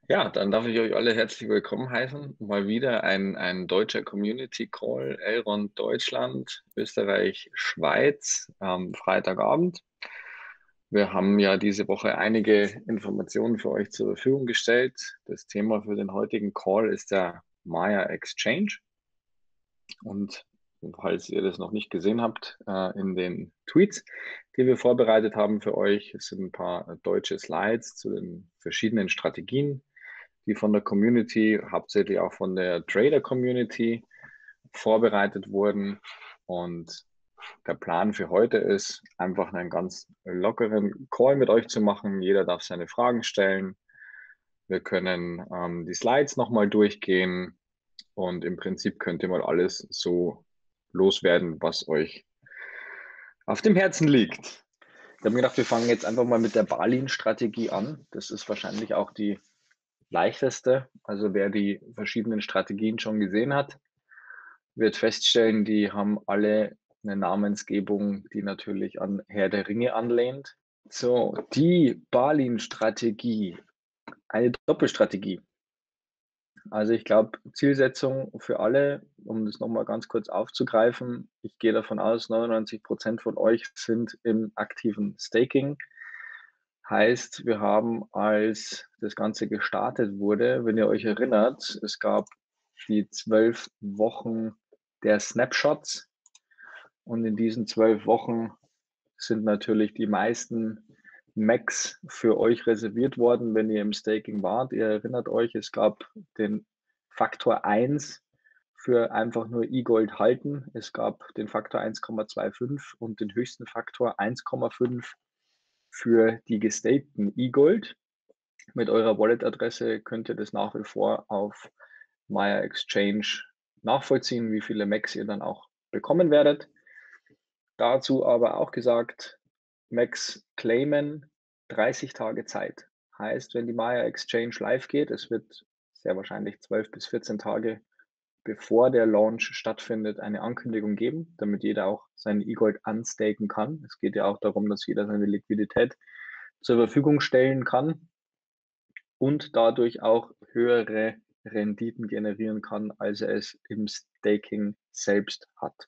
Ja, dann darf ich euch alle herzlich willkommen heißen. Mal wieder ein deutscher Community Call, Elrond Deutschland, Österreich, Schweiz am Freitagabend. Wir haben ja diese Woche einige Informationen für euch zur Verfügung gestellt. Das Thema für den heutigen Call ist der Maya Exchange. Und falls ihr das noch nicht gesehen habt, in den Tweets, die wir vorbereitet haben für euch, es sind ein paar deutsche Slides zu den verschiedenen Strategien, die von der Community, hauptsächlich auch von der Trader-Community vorbereitet wurden. Und der Plan für heute ist, einfach einen ganz lockeren Call mit euch zu machen. Jeder darf seine Fragen stellen. Wir können die Slides nochmal durchgehen und im Prinzip könnt ihr mal alles so loswerden, was euch auf dem Herzen liegt. Ich habe mir gedacht, wir fangen jetzt einfach mal mit der Balin-Strategie an. Das ist wahrscheinlich auch die leichteste. Also wer die verschiedenen Strategien schon gesehen hat, wird feststellen, die haben alle eine Namensgebung, die natürlich an Herr der Ringe anlehnt. So, die Balin-Strategie, eine Doppelstrategie. Also ich glaube, Zielsetzung für alle, um das nochmal ganz kurz aufzugreifen, ich gehe davon aus, 99% von euch sind im aktiven Staking. Heißt, wir haben, als das Ganze gestartet wurde, wenn ihr euch erinnert, es gab die 12 Wochen der Snapshots und in diesen 12 Wochen sind natürlich die meisten Max für euch reserviert worden, wenn ihr im Staking wart. Ihr erinnert euch, es gab den Faktor 1 für einfach nur E-Gold halten. Es gab den Faktor 1,25 und den höchsten Faktor 1,5 für die gestakten E-Gold. Mit eurer Wallet-Adresse könnt ihr das nach wie vor auf Maya Exchange nachvollziehen, wie viele Max ihr dann auch bekommen werdet. Dazu aber auch gesagt, Max claimen 30 Tage Zeit. Heißt, wenn die Maya Exchange live geht, es wird sehr wahrscheinlich 12 bis 14 Tage bevor der Launch stattfindet, eine Ankündigung geben, damit jeder auch sein E-Gold unstaken kann. Es geht ja auch darum, dass jeder seine Liquidität zur Verfügung stellen kann und dadurch auch höhere Renditen generieren kann, als er es im Staking selbst hat.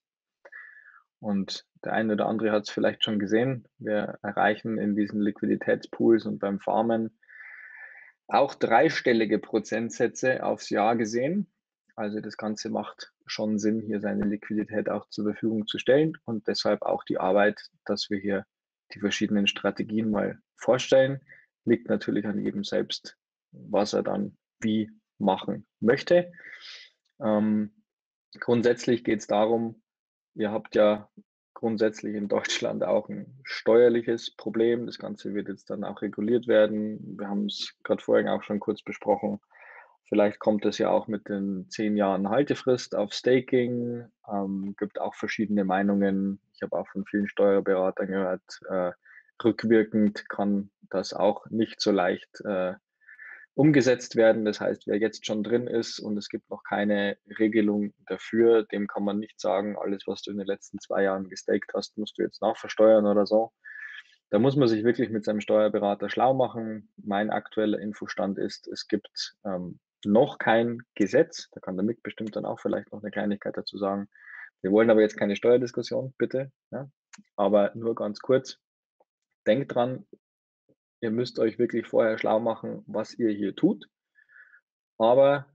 Und der eine oder andere hat es vielleicht schon gesehen. Wir erreichen in diesen Liquiditätspools und beim Farmen auch dreistellige Prozentsätze aufs Jahr gesehen. Also das Ganze macht schon Sinn, hier seine Liquidität auch zur Verfügung zu stellen und deshalb auch die Arbeit, dass wir hier die verschiedenen Strategien mal vorstellen. Liegt natürlich an jedem selbst, was er dann wie machen möchte. Ähm, Grundsätzlich geht es darum, ihr habt ja grundsätzlich in Deutschland auch ein steuerliches Problem. Das Ganze wird jetzt dann auch reguliert werden. Wir haben es gerade vorhin auch schon kurz besprochen. Vielleicht kommt es ja auch mit den 10 Jahren Haltefrist auf Staking. Gibt auch verschiedene Meinungen. Ich habe auch von vielen Steuerberatern gehört, rückwirkend kann das auch nicht so leicht umgesetzt werden. Das heißt, wer jetzt schon drin ist und es gibt noch keine Regelung dafür, dem kann man nicht sagen, alles, was du in den letzten 2 Jahren gestaked hast, musst du jetzt nachversteuern oder so. Da muss man sich wirklich mit seinem Steuerberater schlau machen. Mein aktueller Infostand ist, es gibt noch kein Gesetz. Da kann der Mick bestimmt dann auch vielleicht noch eine Kleinigkeit dazu sagen. Wir wollen aber jetzt keine Steuerdiskussion, bitte. Ja? Aber nur ganz kurz, denkt dran, ihr müsst euch wirklich vorher schlau machen, was ihr hier tut. Aber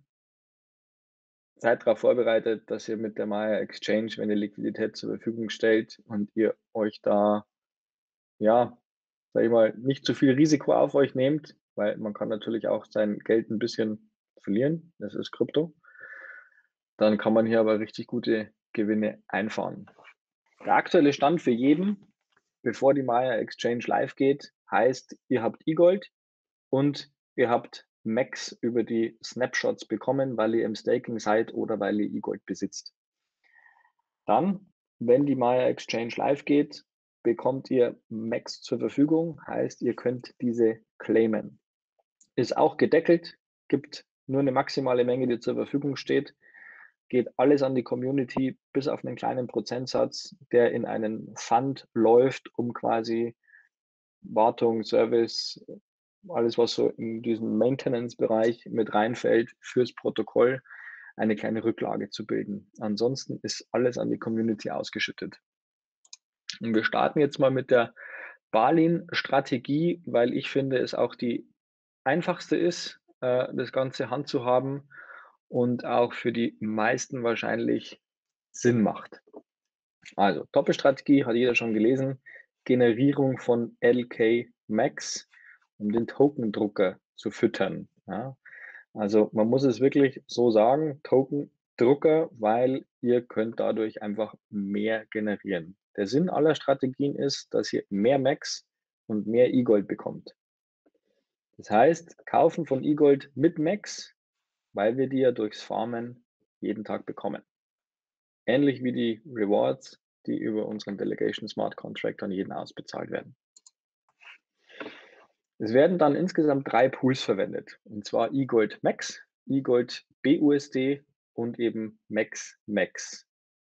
seid darauf vorbereitet, dass ihr mit der Maya Exchange, wenn ihr Liquidität zur Verfügung stellt und ihr euch da, ja, sag ich mal, nicht zu viel Risiko auf euch nehmt, weil man kann natürlich auch sein Geld ein bisschen verlieren, das ist Krypto, dann kann man hier aber richtig gute Gewinne einfahren. Der aktuelle Stand für jeden, bevor die Maya Exchange live geht, heißt, ihr habt E-Gold und ihr habt Max über die Snapshots bekommen, weil ihr im Staking seid oder weil ihr E-Gold besitzt. Dann, wenn die Maya Exchange live geht, bekommt ihr Max zur Verfügung, heißt, ihr könnt diese claimen. Ist auch gedeckelt, gibt nur eine maximale Menge, die zur Verfügung steht, geht alles an die Community, bis auf einen kleinen Prozentsatz, der in einen Fund läuft, um quasi Wartung, Service, alles, was so in diesen Maintenance-Bereich mit reinfällt, fürs Protokoll eine kleine Rücklage zu bilden. Ansonsten ist alles an die Community ausgeschüttet. Und wir starten jetzt mal mit der Balin-Strategie, weil ich finde, es auch die einfachste ist, das Ganze handzuhaben und auch für die meisten wahrscheinlich Sinn macht. Also, Doppelstrategie hat jeder schon gelesen. Generierung von LK Max, um den Token-Drucker zu füttern. Ja, also man muss es wirklich so sagen, Token-Drucker, weil ihr könnt dadurch einfach mehr generieren. Der Sinn aller Strategien ist, dass ihr mehr Max und mehr E-Gold bekommt. Das heißt, kaufen von E-Gold mit Max, weil wir die ja durchs Farmen jeden Tag bekommen. Ähnlich wie die Rewards, die über unseren Delegation Smart Contract an jeden ausbezahlt werden. Es werden dann insgesamt 3 Pools verwendet, und zwar eGold Max, eGold BUSD und eben Max Max.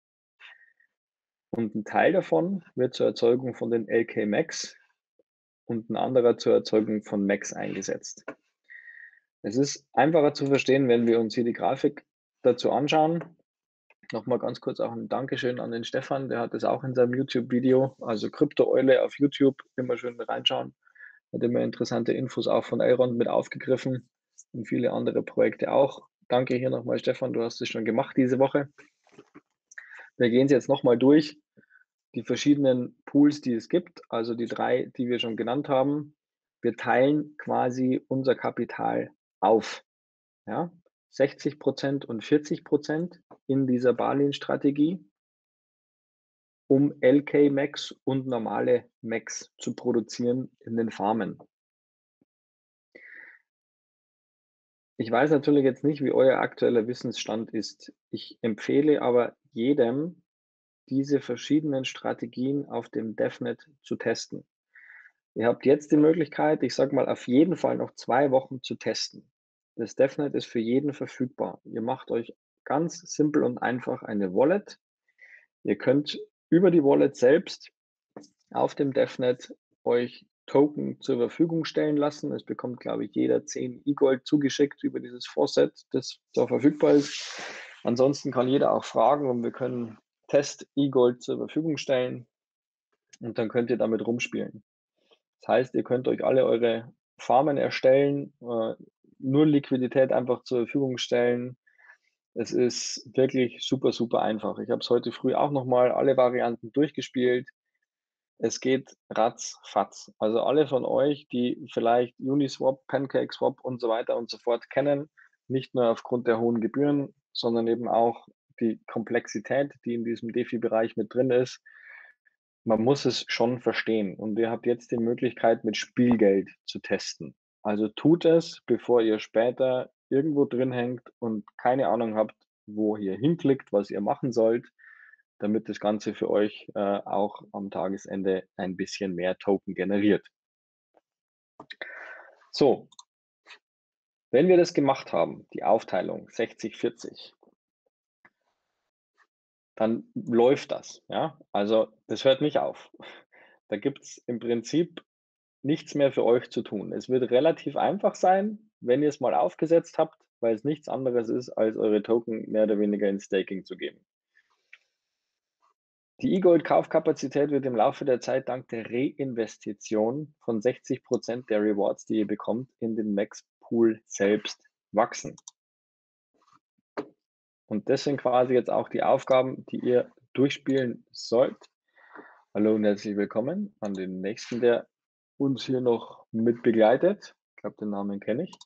Und ein Teil davon wird zur Erzeugung von den LK Max und ein anderer zur Erzeugung von Max eingesetzt. Es ist einfacher zu verstehen, wenn wir uns hier die Grafik dazu anschauen. Nochmal ganz kurz auch ein Dankeschön an den Stefan, der hat es auch in seinem YouTube-Video, also Krypto-Eule auf YouTube, immer schön reinschauen. Hat immer interessante Infos auch von Elrond mit aufgegriffen und viele andere Projekte auch. Danke hier nochmal, Stefan, du hast es schon gemacht diese Woche. Wir gehen es jetzt nochmal durch, die verschiedenen Pools, die es gibt, also die 3, die wir schon genannt haben. Wir teilen quasi unser Kapital auf. Ja? 60% und 40% in dieser Balin-Strategie, um LK Max und normale Max zu produzieren in den Farmen. Ich weiß natürlich jetzt nicht, wie euer aktueller Wissensstand ist. Ich empfehle aber jedem, diese verschiedenen Strategien auf dem DevNet zu testen. Ihr habt jetzt die Möglichkeit, ich sage mal, auf jeden Fall noch 2 Wochen zu testen. Das DevNet ist für jeden verfügbar. Ihr macht euch ganz simpel und einfach eine Wallet. Ihr könnt über die Wallet selbst auf dem DevNet euch Token zur Verfügung stellen lassen. Es bekommt, glaube ich, jeder 10 E-Gold zugeschickt über dieses Faucet, das da verfügbar ist. Ansonsten kann jeder auch fragen und wir können Test E-Gold zur Verfügung stellen und dann könnt ihr damit rumspielen. Das heißt, ihr könnt euch alle eure Farmen erstellen, nur Liquidität einfach zur Verfügung stellen. Es ist wirklich super, super einfach. Ich habe es heute früh auch nochmal alle Varianten durchgespielt. Es geht ratzfatz. Also alle von euch, die vielleicht Uniswap, PancakeSwap und so weiter und so fort kennen, nicht nur aufgrund der hohen Gebühren, sondern eben auch die Komplexität, die in diesem DeFi-Bereich mit drin ist. Man muss es schon verstehen und ihr habt jetzt die Möglichkeit, mit Spielgeld zu testen. Also tut es, bevor ihr später irgendwo drin hängt und keine Ahnung habt, wo ihr hinklickt, was ihr machen sollt, damit das Ganze für euch auch am Tagesende ein bisschen mehr Token generiert. So, wenn wir das gemacht haben, die Aufteilung 60-40, dann läuft das. Ja? Also das hört nicht auf. Da gibt es im Prinzip nichts mehr für euch zu tun. Es wird relativ einfach sein, wenn ihr es mal aufgesetzt habt, weil es nichts anderes ist, als eure Token mehr oder weniger in Staking zu geben. Die E-Gold-Kaufkapazität wird im Laufe der Zeit dank der Reinvestition von 60% der Rewards, die ihr bekommt, in den Max-Pool selbst wachsen. Und das sind quasi jetzt auch die Aufgaben, die ihr durchspielen sollt. Hallo und herzlich willkommen an den nächsten, der uns hier noch mit begleitet. Ich glaube, den Namen kenne ich.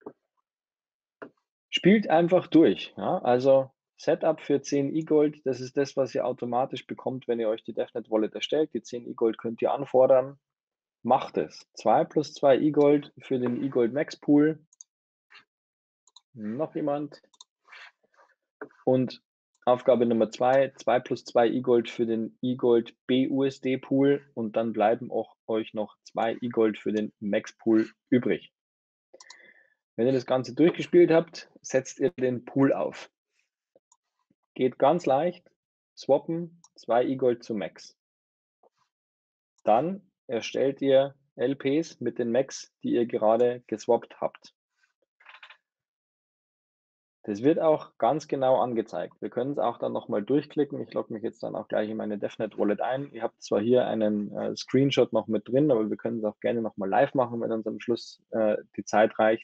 Spielt einfach durch. Ja? Also Setup für 10 E-Gold, das ist das, was ihr automatisch bekommt, wenn ihr euch die DevNet Wallet erstellt. Die 10 E-Gold könnt ihr anfordern. Macht es. 2 plus 2 E-Gold für den E-Gold Max Pool. Noch jemand? Und Aufgabe Nummer 2, 2 plus 2 E-Gold für den E-Gold BUSD Pool und dann bleiben auch euch noch 2 E-Gold für den Max Pool übrig. Wenn ihr das Ganze durchgespielt habt, setzt ihr den Pool auf. Geht ganz leicht. Swappen 2 E-Gold zu Max. Dann erstellt ihr LPs mit den Macs, die ihr gerade geswappt habt. Das wird auch ganz genau angezeigt. Wir können es auch dann nochmal durchklicken. Ich logge mich jetzt dann auch gleich in meine DevNet Wallet ein. Ihr habt zwar hier einen Screenshot noch mit drin, aber wir können es auch gerne nochmal live machen, wenn uns am Schluss die Zeit reicht.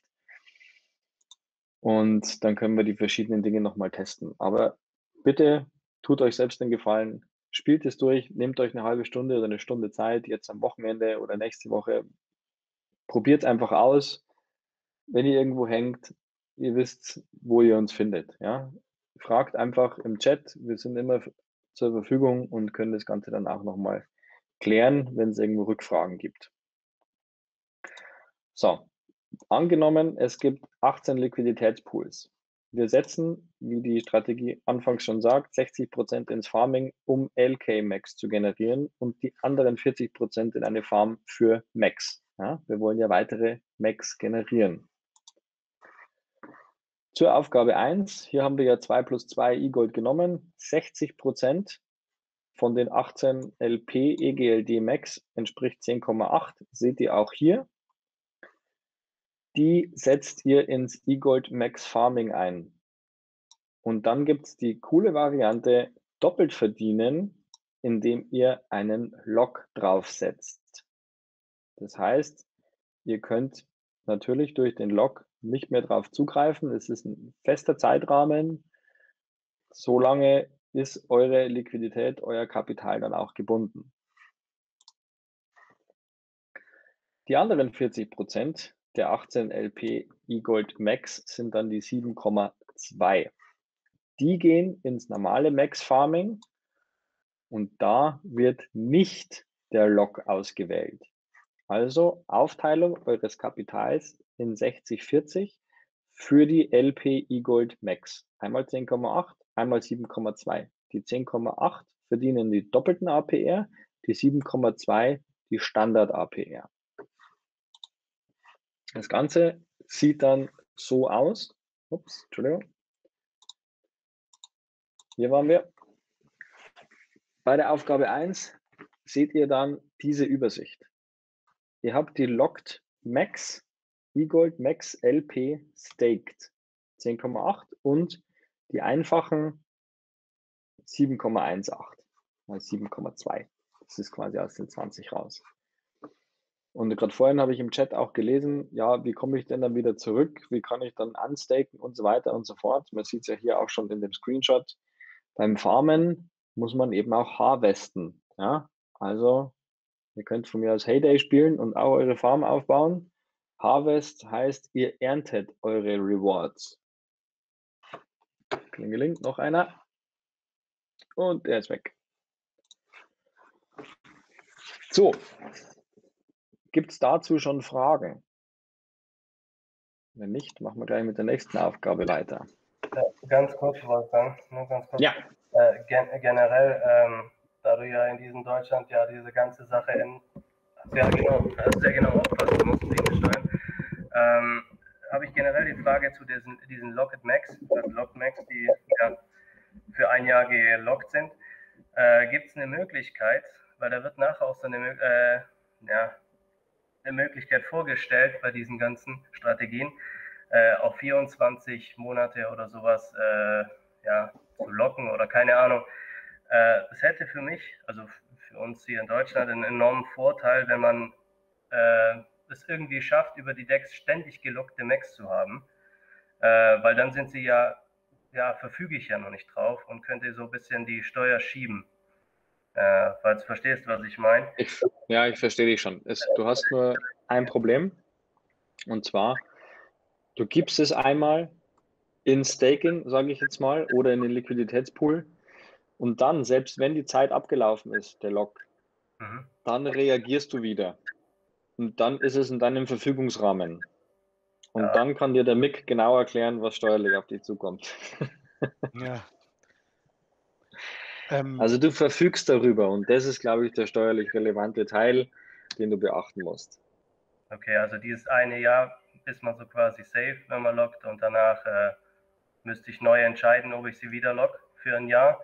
Und dann können wir die verschiedenen Dinge nochmal testen. Aber bitte tut euch selbst den Gefallen, spielt es durch, nehmt euch eine halbe Stunde oder eine Stunde Zeit, jetzt am Wochenende oder nächste Woche. Probiert es einfach aus. Wenn ihr irgendwo hängt, ihr wisst, wo ihr uns findet. Ja? Fragt einfach im Chat, wir sind immer zur Verfügung und können das Ganze dann auch nochmal klären, wenn es irgendwo Rückfragen gibt. So, angenommen, es gibt 18 Liquiditätspools. Wir setzen, wie die Strategie anfangs schon sagt, 60% ins Farming, um LK-Max zu generieren und die anderen 40% in eine Farm für Max. Ja, wir wollen ja weitere Max generieren. Zur Aufgabe 1, hier haben wir ja 2 plus 2 E-Gold genommen. 60% von den 18 LP EGLD Max entspricht 10,8. Seht ihr auch hier. Die setzt ihr ins E-Gold Max Farming ein. Und dann gibt es die coole Variante doppelt verdienen, indem ihr einen Lock draufsetzt. Das heißt, ihr könnt natürlich durch den Lock nicht mehr drauf zugreifen. Es ist ein fester Zeitrahmen. Solange ist eure Liquidität, euer Kapital dann auch gebunden. Die anderen 40% der 18 LP E-Gold Max sind dann die 7,2. Die gehen ins normale Max Farming und da wird nicht der Lock ausgewählt. Also Aufteilung eures Kapitals in 60-40 für die LP E-Gold Max. Einmal 10,8, einmal 7,2. Die 10,8 verdienen die doppelten APR, die 7,2 die Standard APR. Das Ganze sieht dann so aus. Ups, Entschuldigung. Hier waren wir. Bei der Aufgabe 1 seht ihr dann diese Übersicht. Ihr habt die Locked Max, E-Gold Max LP Staked 10,8 und die einfachen 7,18, also 7,2. Das ist quasi aus den 20 raus. Und gerade vorhin habe ich im Chat auch gelesen, ja, wie komme ich denn dann wieder zurück? Wie kann ich dann unstaken und so weiter und so fort? Man sieht es ja hier auch schon in dem Screenshot. Beim Farmen muss man eben auch harvesten. Ja? Also ihr könnt von mir aus Heyday spielen und auch eure Farm aufbauen. Harvest heißt, ihr erntet eure Rewards. Klingeling, noch einer. Und der ist weg. So, gibt es dazu schon Fragen? Wenn nicht, machen wir gleich mit der nächsten Aufgabe weiter. Ganz kurz, Wolfgang, nur ganz kurz. Ja. Generell, da du ja in diesem Deutschland ja diese ganze Sache sehr genau aufpassen musst wegen Steuern, habe ich generell die Frage zu diesen Locked Max, die ja für ein Jahr gelockt sind. Gibt es eine Möglichkeit, weil da wird nachher auch so eine Möglichkeit vorgestellt bei diesen ganzen Strategien, auf 24 Monate oder sowas zu locken oder keine Ahnung. Das hätte für mich, also für uns hier in Deutschland, einen enormen Vorteil, wenn man es irgendwie schafft, über die Decks ständig gelockte Max zu haben, weil dann sind sie verfüge ich ja noch nicht drauf und könnte so ein bisschen die Steuer schieben. Falls du verstehst, was ich meine. Ja, ich verstehe dich schon. Du hast nur ein Problem, und zwar, du gibst es einmal in Staking, sage ich jetzt mal, oder in den Liquiditätspool und dann, selbst wenn die Zeit abgelaufen ist, der Lock, dann reagierst du wieder. Und dann ist es in deinem Verfügungsrahmen. Und dann kann dir der Mick genau erklären, was steuerlich auf dich zukommt. Ja. Also du verfügst darüber und das ist, glaube ich, der steuerlich relevante Teil, den du beachten musst. Okay, also dieses eine Jahr ist man so quasi safe, wenn man lockt und danach müsste ich neu entscheiden, ob ich sie wieder lock für ein Jahr.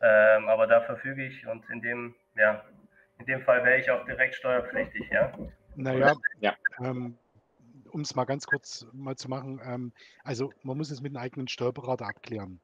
Aber da verfüge ich und in dem Fall wäre ich auch direkt steuerpflichtig, ja? Naja, Ja. um es mal ganz kurz mal zu machen, also man muss es mit einem eigenen Steuerberater abklären.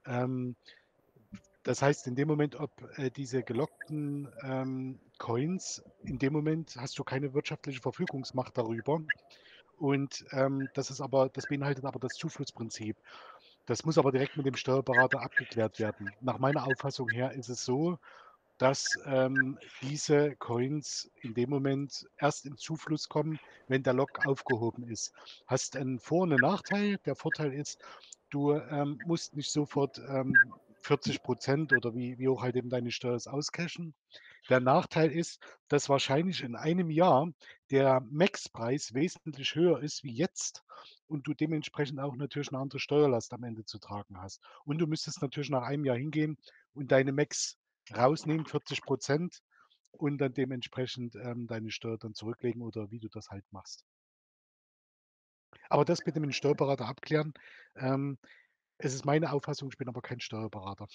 Das heißt, in dem Moment, ob diese gelockten Coins, in dem Moment hast du keine wirtschaftliche Verfügungsmacht darüber. Und das beinhaltet aber das Zuflussprinzip. Das muss aber direkt mit dem Steuerberater abgeklärt werden. Nach meiner Auffassung her ist es so, dass diese Coins in dem Moment erst in Zufluss kommen, wenn der Lock aufgehoben ist. Hast einen Vor- und einen Nachteil. Der Vorteil ist, du musst nicht sofort 40% oder wie hoch halt eben deine Steuer ist, auscashen. Der Nachteil ist, dass wahrscheinlich in einem Jahr der Max-Preis wesentlich höher ist wie jetzt und du dementsprechend auch natürlich eine andere Steuerlast am Ende zu tragen hast. Und du müsstest natürlich nach einem Jahr hingehen und deine Max rausnehmen, 40%, und dann dementsprechend deine Steuer dann zurücklegen oder wie du das halt machst. Aber das bitte mit dem Steuerberater abklären. Es ist meine Auffassung, ich bin aber kein Steuerberater.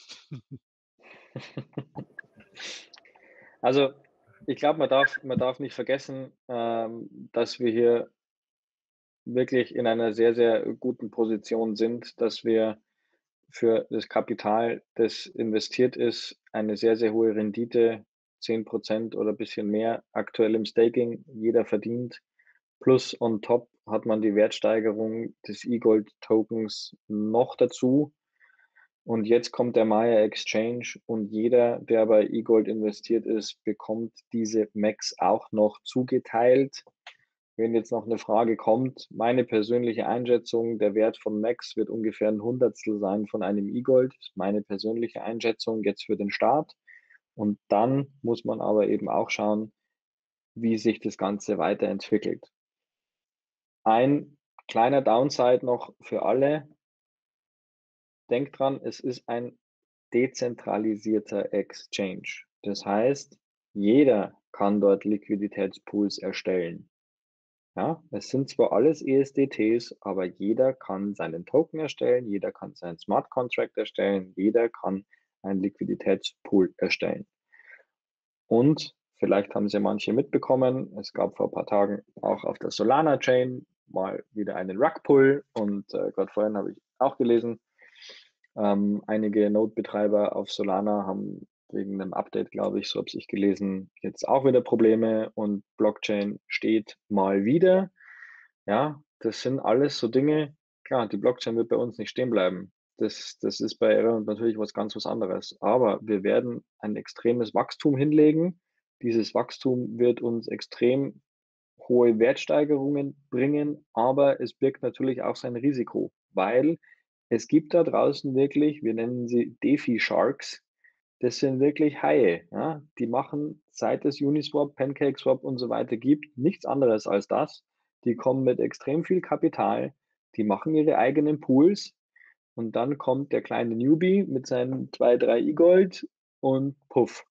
Also, ich glaube, man darf nicht vergessen, dass wir hier wirklich in einer sehr, sehr guten Position sind, dass wir für das Kapital, das investiert ist, eine sehr, sehr hohe Rendite, 10% oder ein bisschen mehr aktuell im Staking, jeder verdient. Plus on top hat man die Wertsteigerung des eGold-Tokens noch dazu. Und jetzt kommt der Maya Exchange und jeder, der bei eGold investiert ist, bekommt diese Max auch noch zugeteilt. Wenn jetzt noch eine Frage kommt, meine persönliche Einschätzung, der Wert von Max wird ungefähr ein Hundertstel sein von einem eGold. Meine persönliche Einschätzung jetzt für den Start. Und dann muss man aber eben auch schauen, wie sich das Ganze weiterentwickelt. Ein kleiner Downside noch für alle. Denkt dran, es ist ein dezentralisierter Exchange. Das heißt, jeder kann dort Liquiditätspools erstellen. Ja, es sind zwar alles ESDTs, aber jeder kann seinen Token erstellen, jeder kann seinen Smart Contract erstellen, jeder kann einen Liquiditätspool erstellen. Und vielleicht haben Sie manche mitbekommen, es gab vor ein paar Tagen auch auf der Solana Chain mal wieder einen Rug-Pull und gerade vorhin habe ich auch gelesen, einige Node-Betreiber auf Solana haben wegen einem Update, glaube ich, so habe ich gelesen, jetzt auch wieder Probleme und Blockchain steht mal wieder. Ja, das sind alles so Dinge. Klar, die Blockchain wird bei uns nicht stehen bleiben. Das ist bei Ethereum natürlich was anderes. Aber wir werden ein extremes Wachstum hinlegen. Dieses Wachstum wird uns extrem hohe Wertsteigerungen bringen, aber es birgt natürlich auch sein Risiko, weil es gibt da draußen wirklich, wir nennen sie DeFi-Sharks, das sind wirklich Haie. Ja? Die machen, seit es Uniswap, PancakeSwap und so weiter gibt, nichts anderes als das. Die kommen mit extrem viel Kapital, die machen ihre eigenen Pools und dann kommt der kleine Newbie mit seinen 2, 3 E-Gold und puff.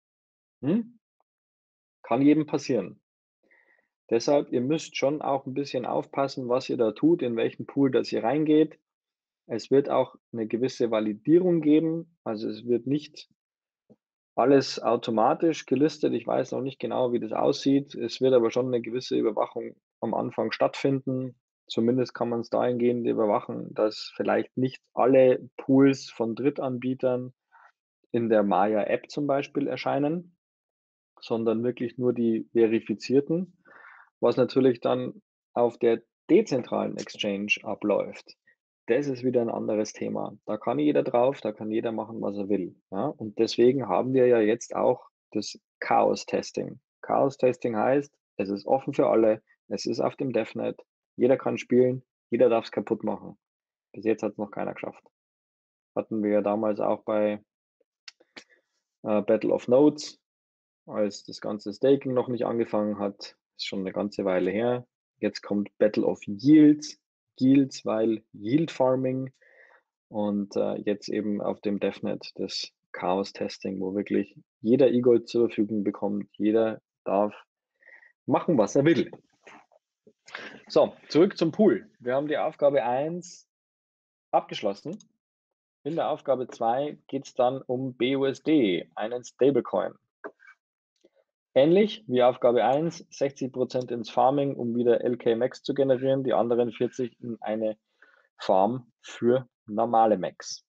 Kann jedem passieren. Deshalb, ihr müsst schon auch ein bisschen aufpassen, was ihr da tut, in welchen Pool das ihr reingeht. Es wird auch eine gewisse Validierung geben. Also es wird nicht alles automatisch gelistet. Ich weiß noch nicht genau, wie das aussieht. Es wird aber schon eine gewisse Überwachung am Anfang stattfinden. Zumindest kann man es dahingehend überwachen, dass vielleicht nicht alle Pools von Drittanbietern in der Maya-App zum Beispiel erscheinen, sondern wirklich nur die verifizierten, was natürlich dann auf der dezentralen Exchange abläuft. Das ist wieder ein anderes Thema. Da kann jeder drauf, da kann jeder machen, was er will. Ja? Und deswegen haben wir ja jetzt auch das Chaos-Testing. Chaos-Testing heißt, es ist offen für alle, es ist auf dem DevNet, jeder kann spielen, jeder darf es kaputt machen. Bis jetzt hat es noch keiner geschafft. Hatten wir ja damals auch bei Battle of Nodes, als das ganze Staking noch nicht angefangen hat. Ist schon eine ganze Weile her. Jetzt kommt Battle of Yields. Yields, weil Yield Farming und jetzt eben auf dem DevNet das Chaos-Testing, wo wirklich jeder E-Gold zur Verfügung bekommt. Jeder darf machen, was er will. So, zurück zum Pool. Wir haben die Aufgabe 1 abgeschlossen. In der Aufgabe 2 geht es dann um BUSD, einen Stablecoin. Ähnlich wie Aufgabe 1, 60% ins Farming, um wieder LK Max zu generieren, die anderen 40 in eine Farm für normale Max.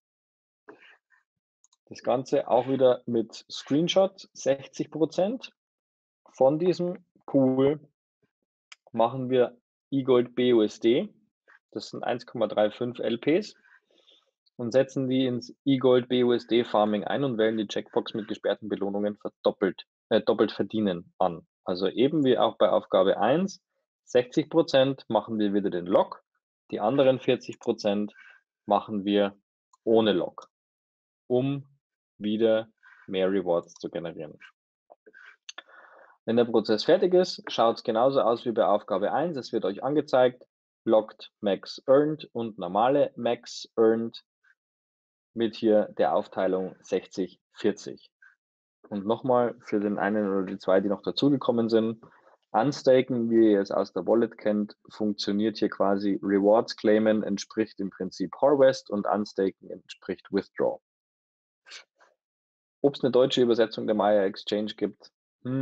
Das Ganze auch wieder mit Screenshot, 60% von diesem Pool machen wir eGold BUSD, das sind 1,35 LPs, und setzen die ins eGold BUSD Farming ein und wählen die Checkbox mit gesperrten Belohnungen doppelt verdienen an. Also eben wie auch bei Aufgabe 1, 60% machen wir wieder den Lock, die anderen 40% machen wir ohne Lock, um wieder mehr Rewards zu generieren. Wenn der Prozess fertig ist, schaut es genauso aus wie bei Aufgabe 1. Es wird euch angezeigt, Locked Max Earned und normale Max Earned mit hier der Aufteilung 60-40. Und nochmal für den einen oder die zwei, die noch dazugekommen sind, Unstaken, wie ihr es aus der Wallet kennt, funktioniert hier quasi Rewards claimen entspricht im Prinzip Harvest und Unstaken entspricht Withdraw. Ob es eine deutsche Übersetzung der Maya Exchange gibt,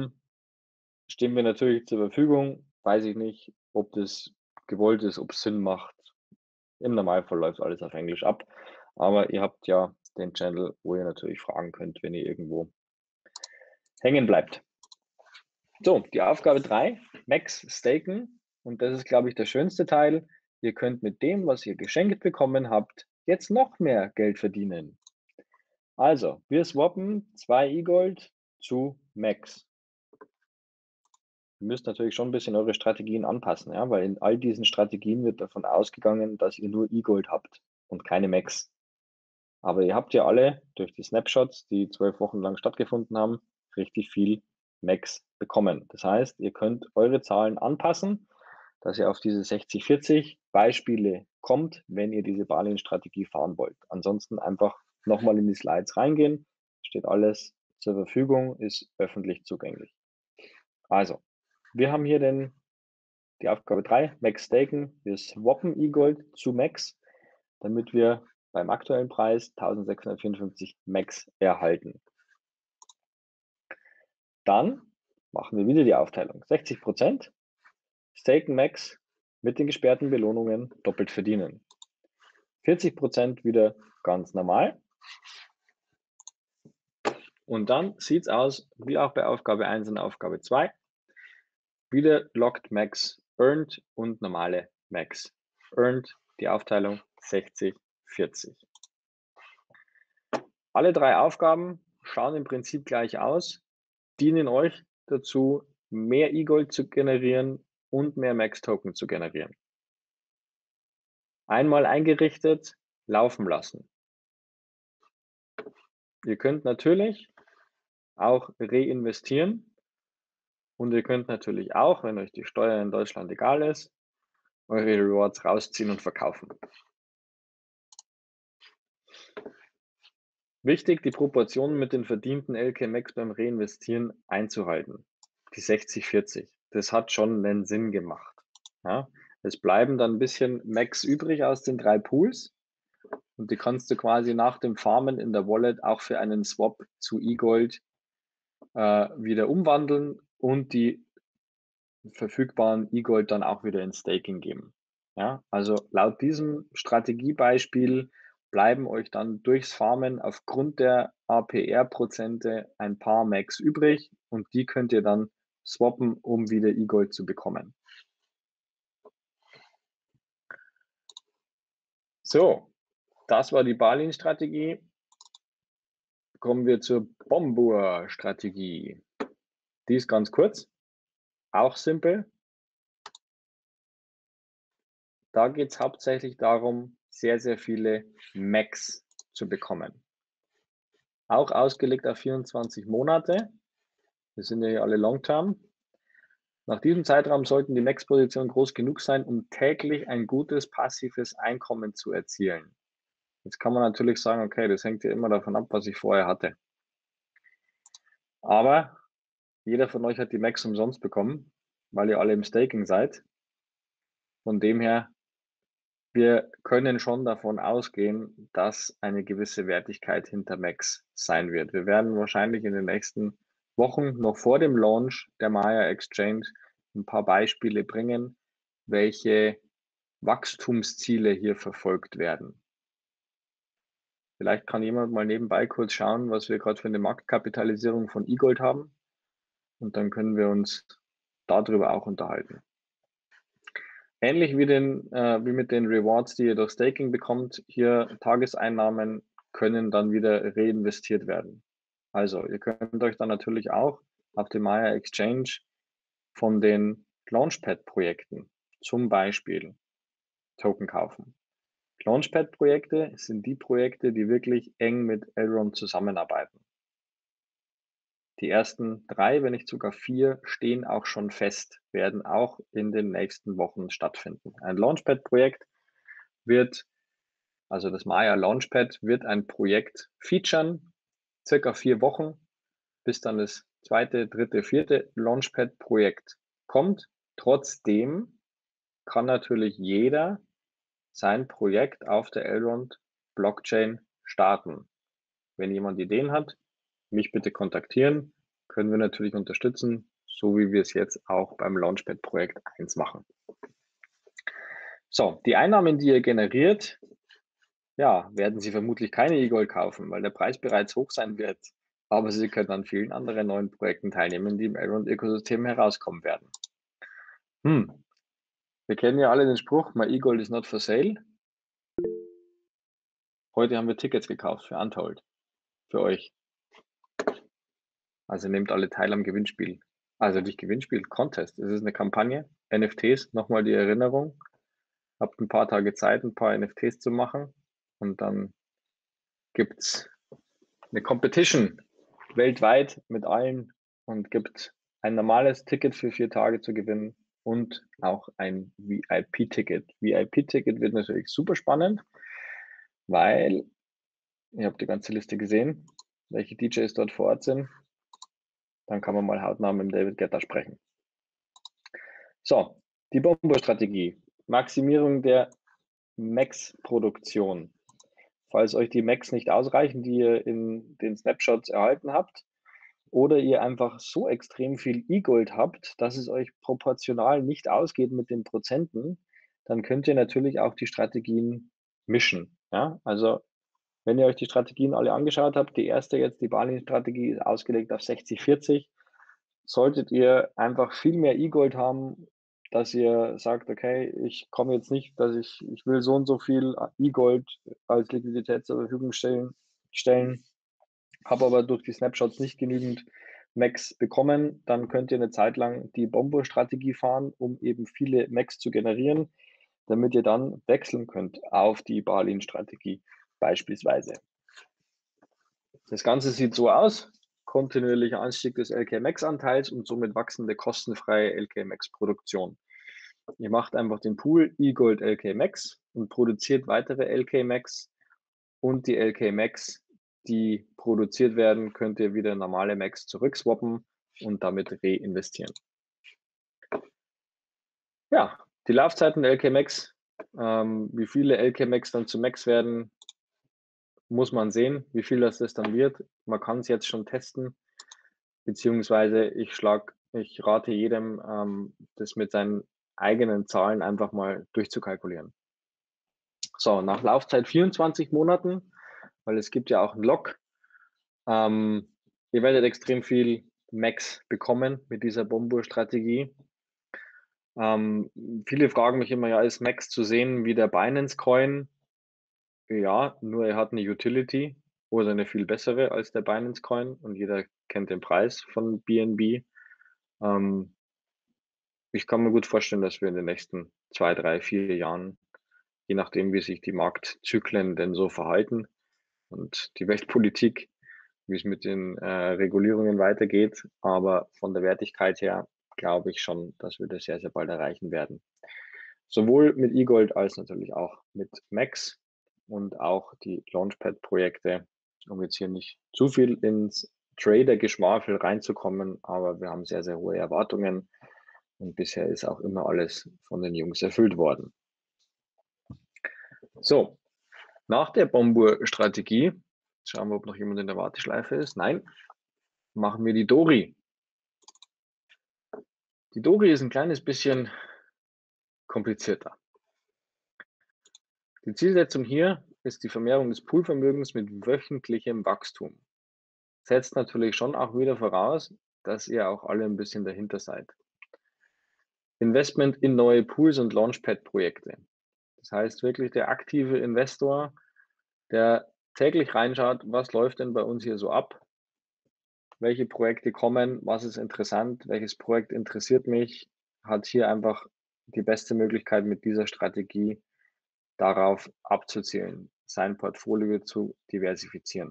stehen wir natürlich zur Verfügung. Weiß ich nicht, ob das gewollt ist, ob es Sinn macht. Im Normalfall läuft alles auf Englisch ab. Aber ihr habt ja den Channel, wo ihr natürlich fragen könnt, wenn ihr irgendwo hängen bleibt. So, die Aufgabe 3, Max staken. Und das ist, glaube ich, der schönste Teil. Ihr könnt mit dem, was ihr geschenkt bekommen habt, jetzt noch mehr Geld verdienen. Also, wir swappen 2 eGold zu Max. Ihr müsst natürlich schon ein bisschen eure Strategien anpassen, ja, weil in all diesen Strategien wird davon ausgegangen, dass ihr nur eGold habt und keine Max. Aber ihr habt ja alle durch die Snapshots, die 12 Wochen lang stattgefunden haben, richtig viel Max bekommen. Das heißt, ihr könnt eure Zahlen anpassen, dass ihr auf diese 60-40 Beispiele kommt, wenn ihr diese Barlin-Strategie fahren wollt. Ansonsten einfach nochmal in die Slides reingehen, steht alles zur Verfügung, ist öffentlich zugänglich. Also, wir haben hier die Aufgabe 3, Max staken. Wir swappen eGold zu Max, damit wir beim aktuellen Preis 1654 Max erhalten. Dann machen wir wieder die Aufteilung. 60% staken Max mit den gesperrten Belohnungen doppelt verdienen. 40% wieder ganz normal. Und dann sieht es aus wie auch bei Aufgabe 1 und Aufgabe 2. Wieder Locked Max Earned und normale Max Earned. Die Aufteilung 60-40. Alle 3 Aufgaben schauen im Prinzip gleich aus, dienen euch dazu, mehr eGold zu generieren und mehr Max-Token zu generieren. Einmal eingerichtet, laufen lassen. Ihr könnt natürlich auch reinvestieren und ihr könnt natürlich auch, wenn euch die Steuer in Deutschland egal ist, eure Rewards rausziehen und verkaufen. Wichtig, die Proportionen mit den verdienten LK Max beim Reinvestieren einzuhalten. Die 60-40. Das hat schon einen Sinn gemacht. Ja, es bleiben dann ein bisschen Max übrig aus den 3 Pools und die kannst du quasi nach dem Farmen in der Wallet auch für einen Swap zu eGold wieder umwandeln und die verfügbaren eGold dann auch wieder in Staking geben. Ja, also laut diesem Strategiebeispiel bleiben euch dann durchs Farmen aufgrund der APR-Prozente ein paar Max übrig und die könnt ihr dann swappen, um wieder eGold zu bekommen. So, das war die Barlin-Strategie. Kommen wir zur Bombur-Strategie. Die ist ganz kurz, auch simpel. Da geht es hauptsächlich darum, sehr, sehr viele Max zu bekommen. Auch ausgelegt auf 24 Monate. Wir sind ja hier alle Long-Term. Nach diesem Zeitraum sollten die Max-Positionen groß genug sein, um täglich ein gutes passives Einkommen zu erzielen. Jetzt kann man natürlich sagen, okay, das hängt ja immer davon ab, was ich vorher hatte. Aber jeder von euch hat die Max umsonst bekommen, weil ihr alle im Staking seid. Von dem her, wir können schon davon ausgehen, dass eine gewisse Wertigkeit hinter Max sein wird. Wir werden wahrscheinlich in den nächsten Wochen noch vor dem Launch der Maya Exchange ein paar Beispiele bringen, welche Wachstumsziele hier verfolgt werden. Vielleicht kann jemand mal nebenbei kurz schauen, was wir gerade für eine Marktkapitalisierung von eGold haben. Und dann können wir uns darüber auch unterhalten. Ähnlich wie mit den Rewards, die ihr durch Staking bekommt, hier Tageseinnahmen können dann wieder reinvestiert werden. Also ihr könnt euch dann natürlich auch auf dem Maya Exchange von den Launchpad-Projekten zum Beispiel Token kaufen. Launchpad-Projekte sind die Projekte, die wirklich eng mit Elrond zusammenarbeiten. Die ersten 3, wenn nicht sogar 4, stehen auch schon fest, werden auch in den nächsten Wochen stattfinden. Ein Launchpad-Projekt also das Maya Launchpad wird ein Projekt featuren, circa 4 Wochen, bis dann das 2., 3., 4. Launchpad-Projekt kommt. Trotzdem kann natürlich jeder sein Projekt auf der Elrond Blockchain starten. Wenn jemand Ideen hat, mich bitte kontaktieren, können wir natürlich unterstützen, so wie wir es jetzt auch beim Launchpad Projekt 1 machen. So, die Einnahmen, die ihr generiert, ja, werden Sie vermutlich keine eGold kaufen, weil der Preis bereits hoch sein wird. Aber Sie können an vielen anderen neuen Projekten teilnehmen, die im Elrond-Ökosystem herauskommen werden. Wir kennen ja alle den Spruch, my eGold is not for sale. Heute haben wir Tickets gekauft für Untold, für euch. Also nehmt alle teil am Gewinnspiel. Also nicht Gewinnspiel, Contest. Es ist eine Kampagne, NFTs, nochmal die Erinnerung. Habt ein paar Tage Zeit, ein paar NFTs zu machen und dann gibt es eine Competition weltweit mit allen und gibt ein normales Ticket für 4 Tage zu gewinnen und auch ein VIP-Ticket. VIP-Ticket wird natürlich super spannend, weil ihr habt die ganze Liste gesehen, welche DJs dort vor Ort sind. Dann kann man mal hautnah mit dem David Guetta sprechen. So, die Bombo-Strategie. Maximierung der Max-Produktion. Falls euch die Max nicht ausreichen, die ihr in den Snapshots erhalten habt, oder ihr einfach so extrem viel eGold habt, dass es euch proportional nicht ausgeht mit den Prozenten, dann könnt ihr natürlich auch die Strategien mischen. Ja? Also wenn ihr euch die Strategien alle angeschaut habt, die erste jetzt, die Balin-Strategie, ist ausgelegt auf 60-40. Solltet ihr einfach viel mehr eGold haben, dass ihr sagt, okay, ich komme jetzt nicht, dass ich will so und so viel eGold als Liquidität zur Verfügung stellen, habe aber durch die Snapshots nicht genügend Max bekommen, dann könnt ihr eine Zeit lang die Bombo-Strategie fahren, um eben viele Max zu generieren, damit ihr dann wechseln könnt auf die Balin-Strategie beispielsweise. Das Ganze sieht so aus: kontinuierlicher Anstieg des LK-Max-Anteils und somit wachsende kostenfreie LK-Max-Produktion. Ihr macht einfach den Pool eGold LK-Max und produziert weitere LK-Max und die LK-Max, die produziert werden, könnt ihr wieder normale Max zurückswappen und damit reinvestieren. Ja, die Laufzeiten der LK-Max, wie viele LK-Max dann zu Max werden, muss man sehen, wie viel das dann wird. Man kann es jetzt schon testen, beziehungsweise ich rate jedem, das mit seinen eigenen Zahlen einfach mal durchzukalkulieren. So, nach Laufzeit 24 Monaten, weil es gibt ja auch einen Lock. Ihr werdet extrem viel Max bekommen mit dieser Bombo-Strategie. Viele fragen mich immer, ja, ist Max zu sehen wie der Binance-Coin? Ja, nur er hat eine Utility oder eine viel bessere als der Binance-Coin und jeder kennt den Preis von BNB. Ich kann mir gut vorstellen, dass wir in den nächsten 2, 3, 4 Jahren, je nachdem, wie sich die Marktzyklen denn so verhalten und die Weltpolitik, wie es mit den Regulierungen weitergeht, aber von der Wertigkeit her glaube ich schon, dass wir das sehr, sehr bald erreichen werden. Sowohl mit eGold als natürlich auch mit Max und auch die Launchpad-Projekte, um jetzt hier nicht zu viel ins Trader-Geschwafel reinzukommen, aber wir haben sehr, sehr hohe Erwartungen und bisher ist auch immer alles von den Jungs erfüllt worden. So, nach der Bombo-Strategie, schauen wir, ob noch jemand in der Warteschleife ist. Nein, machen wir die Dori. Die Dori ist ein kleines bisschen komplizierter. Die Zielsetzung hier ist die Vermehrung des Poolvermögens mit wöchentlichem Wachstum. Setzt natürlich schon auch wieder voraus, dass ihr auch alle ein bisschen dahinter seid. Investment in neue Pools und Launchpad-Projekte. Das heißt wirklich der aktive Investor, der täglich reinschaut, was läuft denn bei uns hier so ab, welche Projekte kommen, was ist interessant, welches Projekt interessiert mich, hat hier einfach die beste Möglichkeit mit dieser Strategie darauf abzuzielen, sein Portfolio zu diversifizieren.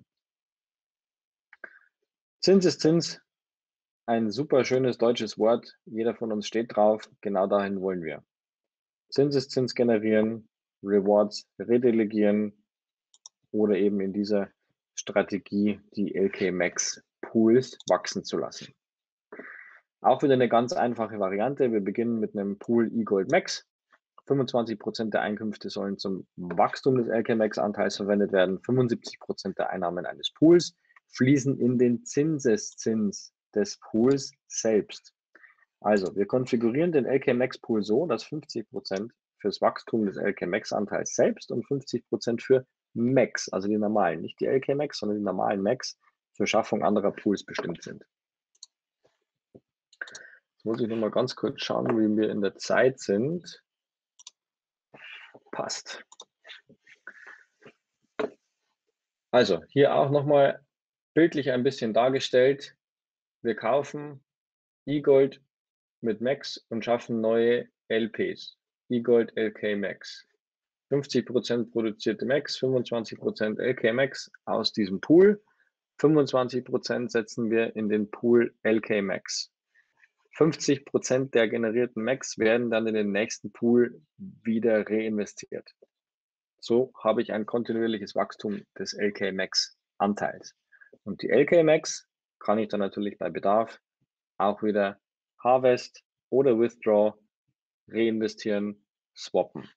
Zinseszins, ein super schönes deutsches Wort, jeder von uns steht drauf, genau dahin wollen wir. Zinseszins generieren, Rewards redelegieren oder eben in dieser Strategie die LK Max Pools wachsen zu lassen. Auch wieder eine ganz einfache Variante. Wir beginnen mit einem Pool eGold Max. 25% der Einkünfte sollen zum Wachstum des LK Max Anteils verwendet werden. 75% der Einnahmen eines Pools fließen in den Zinseszins des Pools selbst. Also, wir konfigurieren den LK Max Pool so, dass 50% fürs Wachstum des LK Max Anteils selbst und 50% für Max, also die normalen, nicht die LK Max, sondern die normalen Max zur Schaffung anderer Pools bestimmt sind. Jetzt muss ich nochmal ganz kurz schauen, wie wir in der Zeit sind. Passt. Also, hier auch nochmal bildlich ein bisschen dargestellt. Wir kaufen eGold mit Max und schaffen neue LPs. eGold LK Max. 50% produzierte Max, 25% LK Max aus diesem Pool. 25% setzen wir in den Pool LK Max. 50% der generierten Max werden dann in den nächsten Pool wieder reinvestiert. So habe ich ein kontinuierliches Wachstum des LK Max Anteils. Und die LK Max kann ich dann natürlich bei Bedarf auch wieder Harvest oder Withdraw reinvestieren, swappen.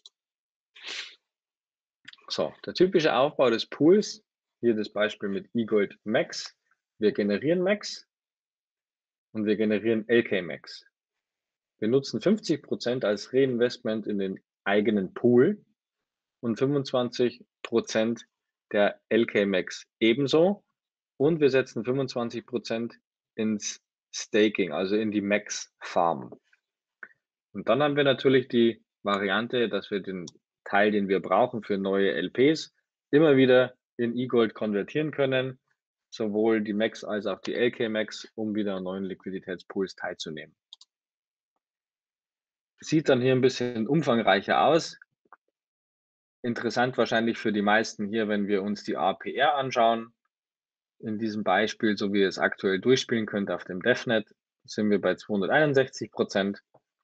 So, der typische Aufbau des Pools, hier das Beispiel mit eGold Max. Wir generieren Max und wir generieren LK Max. Wir nutzen 50% als Reinvestment in den eigenen Pool und 25% der LK Max ebenso. Und wir setzen 25% ins Staking, also in die Max Farm. Und dann haben wir natürlich die Variante, dass wir den Teil, den wir brauchen für neue LPs, immer wieder in eGold konvertieren können, sowohl die Max als auch die LK Max, um wieder an neuen Liquiditätspools teilzunehmen. Sieht dann hier ein bisschen umfangreicher aus. Interessant wahrscheinlich für die meisten hier, wenn wir uns die APR anschauen. In diesem Beispiel, so wie ihr es aktuell durchspielen könnt auf dem DevNet, sind wir bei 261%.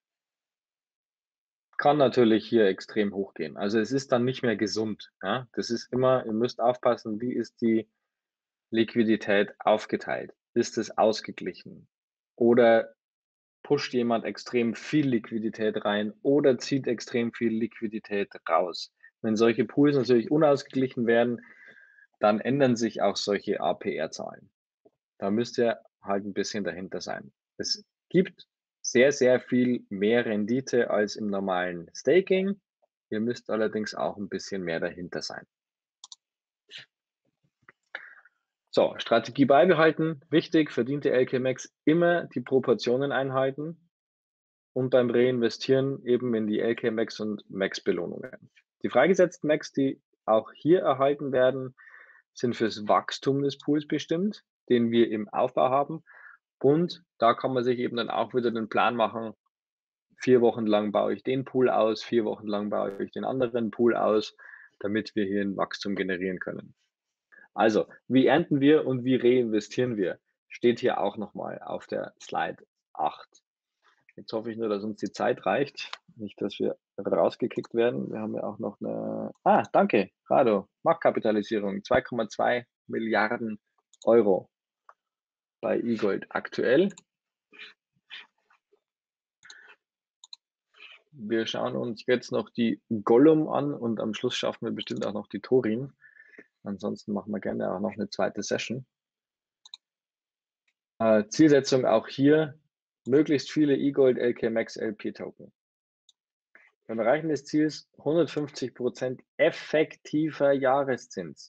Kann natürlich hier extrem hochgehen. Also es ist dann nicht mehr gesund. Ja? Das ist immer, ihr müsst aufpassen, wie ist die Liquidität aufgeteilt? Ist es ausgeglichen? Oder pusht jemand extrem viel Liquidität rein oder zieht extrem viel Liquidität raus? Wenn solche Pools natürlich unausgeglichen werden, dann ändern sich auch solche APR-Zahlen. Da müsst ihr halt ein bisschen dahinter sein. Es gibt sehr, sehr viel mehr Rendite als im normalen Staking. Ihr müsst allerdings auch ein bisschen mehr dahinter sein. So, Strategie beibehalten. Wichtig, verdiente LK Max immer die Proportionen einhalten und beim Reinvestieren eben in die LK Max und Max Belohnungen. Die freigesetzten Max, die auch hier erhalten werden, sind fürs Wachstum des Pools bestimmt, den wir im Aufbau haben. Und da kann man sich eben dann auch wieder den Plan machen, 4 Wochen lang baue ich den Pool aus, 4 Wochen lang baue ich den anderen Pool aus, damit wir hier ein Wachstum generieren können. Also, wie ernten wir und wie reinvestieren wir? Steht hier auch nochmal auf der Slide 8. Jetzt hoffe ich nur, dass uns die Zeit reicht. Nicht, dass wir rausgekickt werden. Wir haben ja auch noch eine... danke, Rado. Marktkapitalisierung, 2,2 Milliarden Euro bei eGold aktuell. Wir schauen uns jetzt noch die Gollum an und am Schluss schaffen wir bestimmt auch noch die Torin. Ansonsten machen wir gerne auch noch eine zweite Session. Zielsetzung auch hier, möglichst viele eGold LK Max LP Token. Beim Erreichen des Ziels 150% effektiver Jahreszins.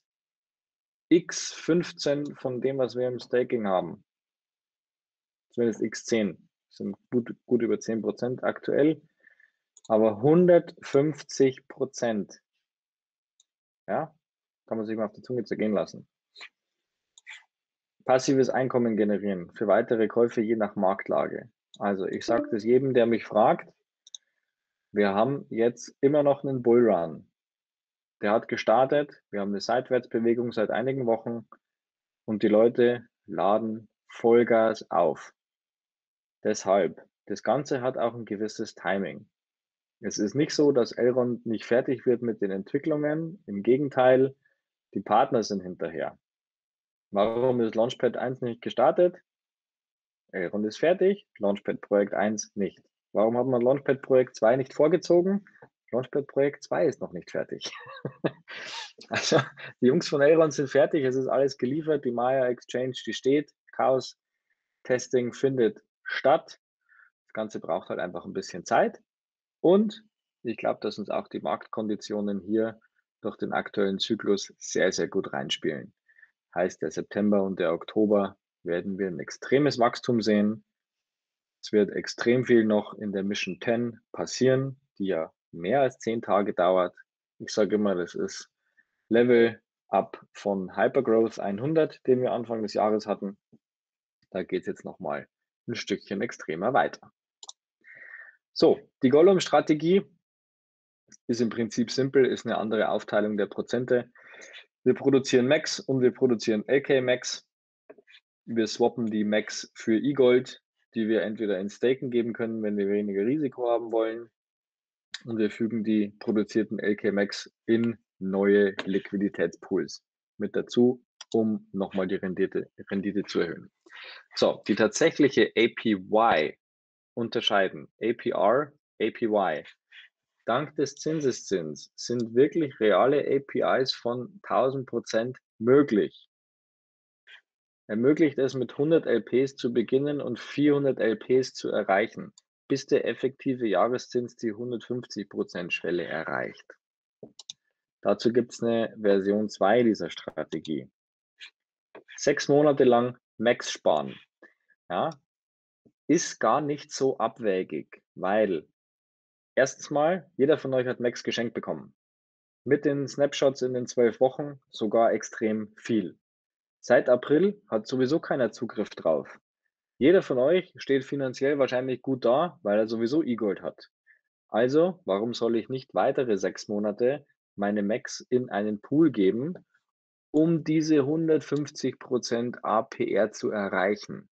X15 von dem, was wir im Staking haben. Zumindest X10. Sind gut über 10% aktuell. Aber 150%. Ja, kann man sich mal auf die Zunge zergehen lassen. Passives Einkommen generieren für weitere Käufe je nach Marktlage. Also ich sage das jedem, der mich fragt. Wir haben jetzt immer noch einen Bullrun. Der hat gestartet. Wir haben eine Seitwärtsbewegung seit einigen Wochen und die Leute laden Vollgas auf. Deshalb, das Ganze hat auch ein gewisses Timing. Es ist nicht so, dass Elrond nicht fertig wird mit den Entwicklungen. Im Gegenteil, die Partner sind hinterher. Warum ist Launchpad 1 nicht gestartet? Elrond ist fertig, Launchpad Projekt 1 nicht. Warum hat man Launchpad Projekt 2 nicht vorgezogen? Launchpad Projekt 2 ist noch nicht fertig. Also die Jungs von Elrond sind fertig, es ist alles geliefert, die Maya Exchange, die steht, Chaos Testing findet statt. Das Ganze braucht halt einfach ein bisschen Zeit und ich glaube, dass uns auch die Marktkonditionen hier durch den aktuellen Zyklus sehr, sehr gut reinspielen. Heißt, der September und der Oktober werden wir ein extremes Wachstum sehen. Es wird extrem viel noch in der Mission 10 passieren, die ja mehr als 10 Tage dauert. Ich sage immer, das ist Level Up von Hypergrowth 100, den wir Anfang des Jahres hatten. Da geht es jetzt nochmal ein Stückchen extremer weiter. So, die Gollum-Strategie ist im Prinzip simpel, ist eine andere Aufteilung der Prozente. Wir produzieren Max und wir produzieren LK Max. Wir swappen die Max für eGold, die wir entweder in Staken geben können, wenn wir weniger Risiko haben wollen. Und wir fügen die produzierten LK Max in neue Liquiditätspools mit dazu, um nochmal die Rendite zu erhöhen. So, die tatsächliche APY unterscheiden. APR, APY. Dank des Zinseszins sind wirklich reale APIs von 1000% möglich. Ermöglicht es mit 100 LPs zu beginnen und 400 LPs zu erreichen, bis der effektive Jahreszins die 150% Schwelle erreicht. Dazu gibt es eine Version 2 dieser Strategie. 6 Monate lang Max sparen. Ja, ist gar nicht so abwegig, weil erstens mal, jeder von euch hat Max geschenkt bekommen. Mit den Snapshots in den 12 Wochen sogar extrem viel. Seit April hat sowieso keiner Zugriff drauf. Jeder von euch steht finanziell wahrscheinlich gut da, weil er sowieso eGold hat. Also, warum soll ich nicht weitere 6 Monate meine Max in einen Pool geben, um diese 150% APR zu erreichen?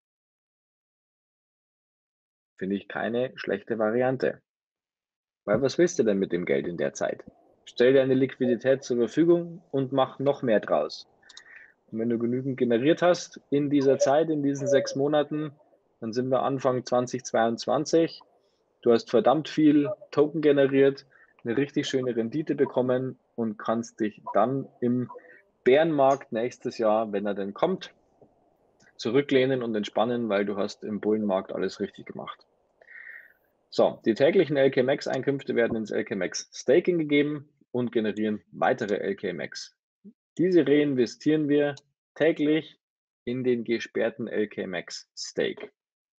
Finde ich keine schlechte Variante. Weil was willst du denn mit dem Geld in der Zeit? Stell dir eine Liquidität zur Verfügung und mach noch mehr draus. Und wenn du genügend generiert hast in dieser Zeit, in diesen 6 Monaten, dann sind wir Anfang 2022. Du hast verdammt viel Token generiert, eine richtig schöne Rendite bekommen und kannst dich dann im Bärenmarkt nächstes Jahr, wenn er denn kommt, zurücklehnen und entspannen, weil du hast im Bullenmarkt alles richtig gemacht. So, die täglichen LK-Max-Einkünfte werden ins LK-Max-Staking gegeben und generieren weitere LK-Max. Diese reinvestieren wir täglich in den gesperrten LK-Max-Stake.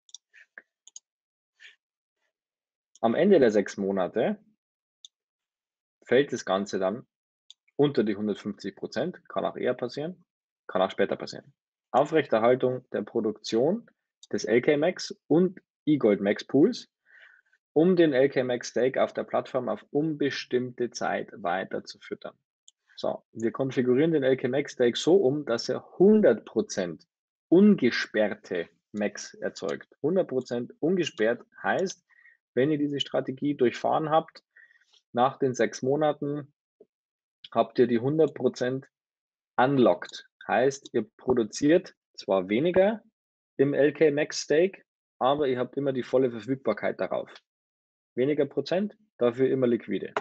Am Ende der 6 Monate fällt das Ganze dann unter die 150%, kann auch eher passieren, kann auch später passieren. Aufrechterhaltung der Produktion des LK-Max und eGold Max Pools, um den LK Max Stake auf der Plattform auf unbestimmte Zeit weiter zu füttern. So, wir konfigurieren den LK Max Stake so um, dass er 100% ungesperrte Max erzeugt. 100% ungesperrt heißt, wenn ihr diese Strategie durchfahren habt, nach den 6 Monaten habt ihr die 100% unlocked. Heißt, ihr produziert zwar weniger im LK Max Stake, aber ihr habt immer die volle Verfügbarkeit darauf. Weniger Prozent, dafür immer liquide.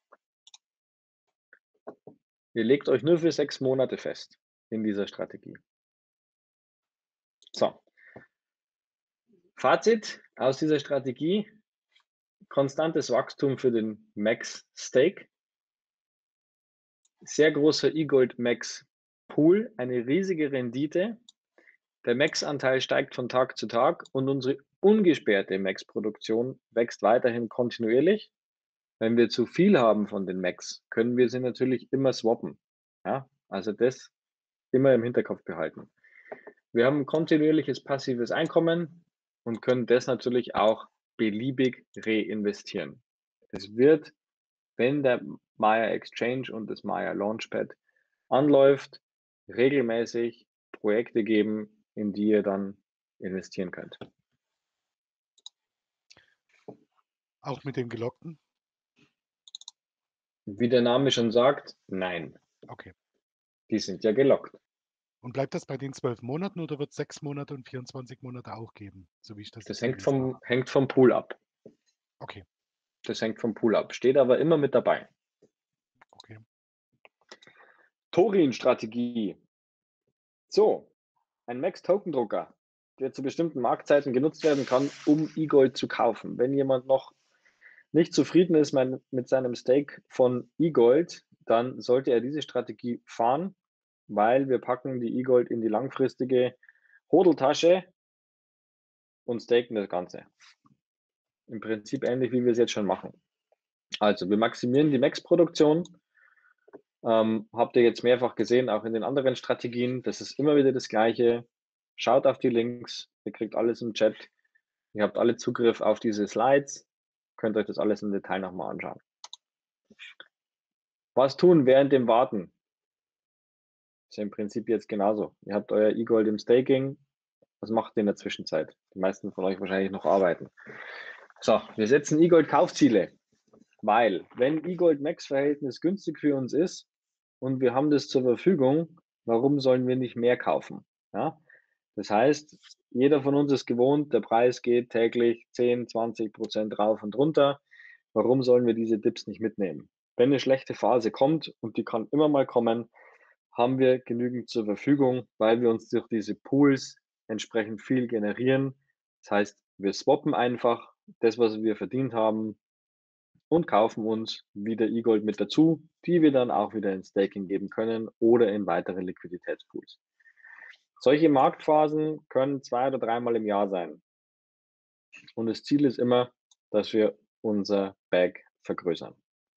Ihr legt euch nur für 6 Monate fest in dieser Strategie. So, Fazit aus dieser Strategie: konstantes Wachstum für den Max Stake, sehr großer eGold Max Pool, eine riesige Rendite. Der Max-Anteil steigt von Tag zu Tag und unsere ungesperrte Max-Produktion wächst weiterhin kontinuierlich. Wenn wir zu viel haben von den Max, können wir sie natürlich immer swappen. Ja, also das immer im Hinterkopf behalten. Wir haben kontinuierliches passives Einkommen und können das natürlich auch beliebig reinvestieren. Es wird, wenn der Maya Exchange und das Maya Launchpad anläuft, regelmäßig Projekte geben, in die ihr dann investieren könnt. Auch mit dem Gelockten? Wie der Name schon sagt, nein. Okay. Die sind ja gelockt. Und bleibt das bei den 12 Monaten oder wird es 6 Monate und 24 Monate auch geben, so wie ich das Das jetzt hängt gelesen habe? hängt vom Pool ab. Okay, Das hängt vom Pool ab. Steht aber immer mit dabei. okay. Torin-Strategie. So, ein Max-Token-Drucker, der zu bestimmten Marktzeiten genutzt werden kann, um eGold zu kaufen. Wenn jemand noch nicht zufrieden ist mit seinem Stake von eGold, dann sollte er diese Strategie fahren, weil wir packen die eGold in die langfristige Hodeltasche und staken das Ganze. Im Prinzip ähnlich, wie wir es jetzt schon machen. Also, wir maximieren die Max-Produktion. Habt ihr jetzt mehrfach gesehen, auch in den anderen Strategien. Das ist immer wieder das Gleiche. Schaut auf die Links. Ihr kriegt alles im Chat. Ihr habt alle Zugriff auf diese Slides. Könnt euch das alles im Detail nochmal anschauen. Was tun während dem Warten? Ist ja im Prinzip jetzt genauso. Ihr habt euer eGold im Staking. Was macht ihr in der Zwischenzeit? Die meisten von euch wahrscheinlich noch arbeiten. So, wir setzen eGold Kaufziele, weil wenn eGold Max Verhältnis günstig für uns ist und wir haben das zur Verfügung, warum sollen wir nicht mehr kaufen? Ja? Das heißt, jeder von uns ist gewohnt, der Preis geht täglich 10, 20% rauf und runter. Warum sollen wir diese Dips nicht mitnehmen? Wenn eine schlechte Phase kommt, und die kann immer mal kommen, haben wir genügend zur Verfügung, weil wir uns durch diese Pools entsprechend viel generieren. Das heißt, wir swappen einfach das, was wir verdient haben, und kaufen uns wieder eGold mit dazu, die wir dann auch wieder in Staking geben können oder in weitere Liquiditätspools. Solche Marktphasen können 2 oder 3 Mal im Jahr sein. Und das Ziel ist immer, dass wir unser Bag vergrößern.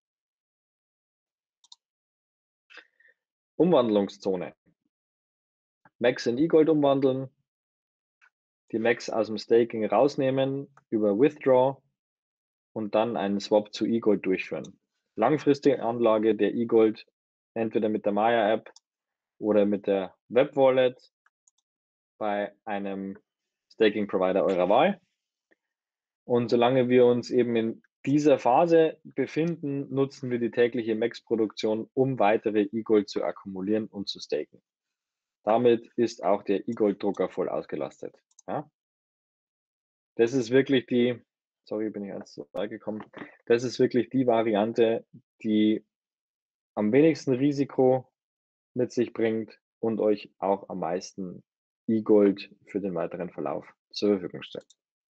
Umwandlungszone. Max in eGold umwandeln, die Max aus dem Staking rausnehmen über Withdraw und dann einen Swap zu eGold durchführen. Langfristige Anlage der eGold entweder mit der Maya App oder mit der Web Wallet bei einem Staking Provider eurer Wahl. Und solange wir uns eben in dieser Phase befinden, nutzen wir die tägliche Max-Produktion, um weitere eGold zu akkumulieren und zu staken. Damit ist auch der eGold-Drucker voll ausgelastet. Ja? Das ist wirklich die, sorry, bin ich eins zu weit gekommen. Das ist wirklich die Variante, die am wenigsten Risiko mit sich bringt und euch auch am meisten eGold für den weiteren Verlauf zur Verfügung stellt.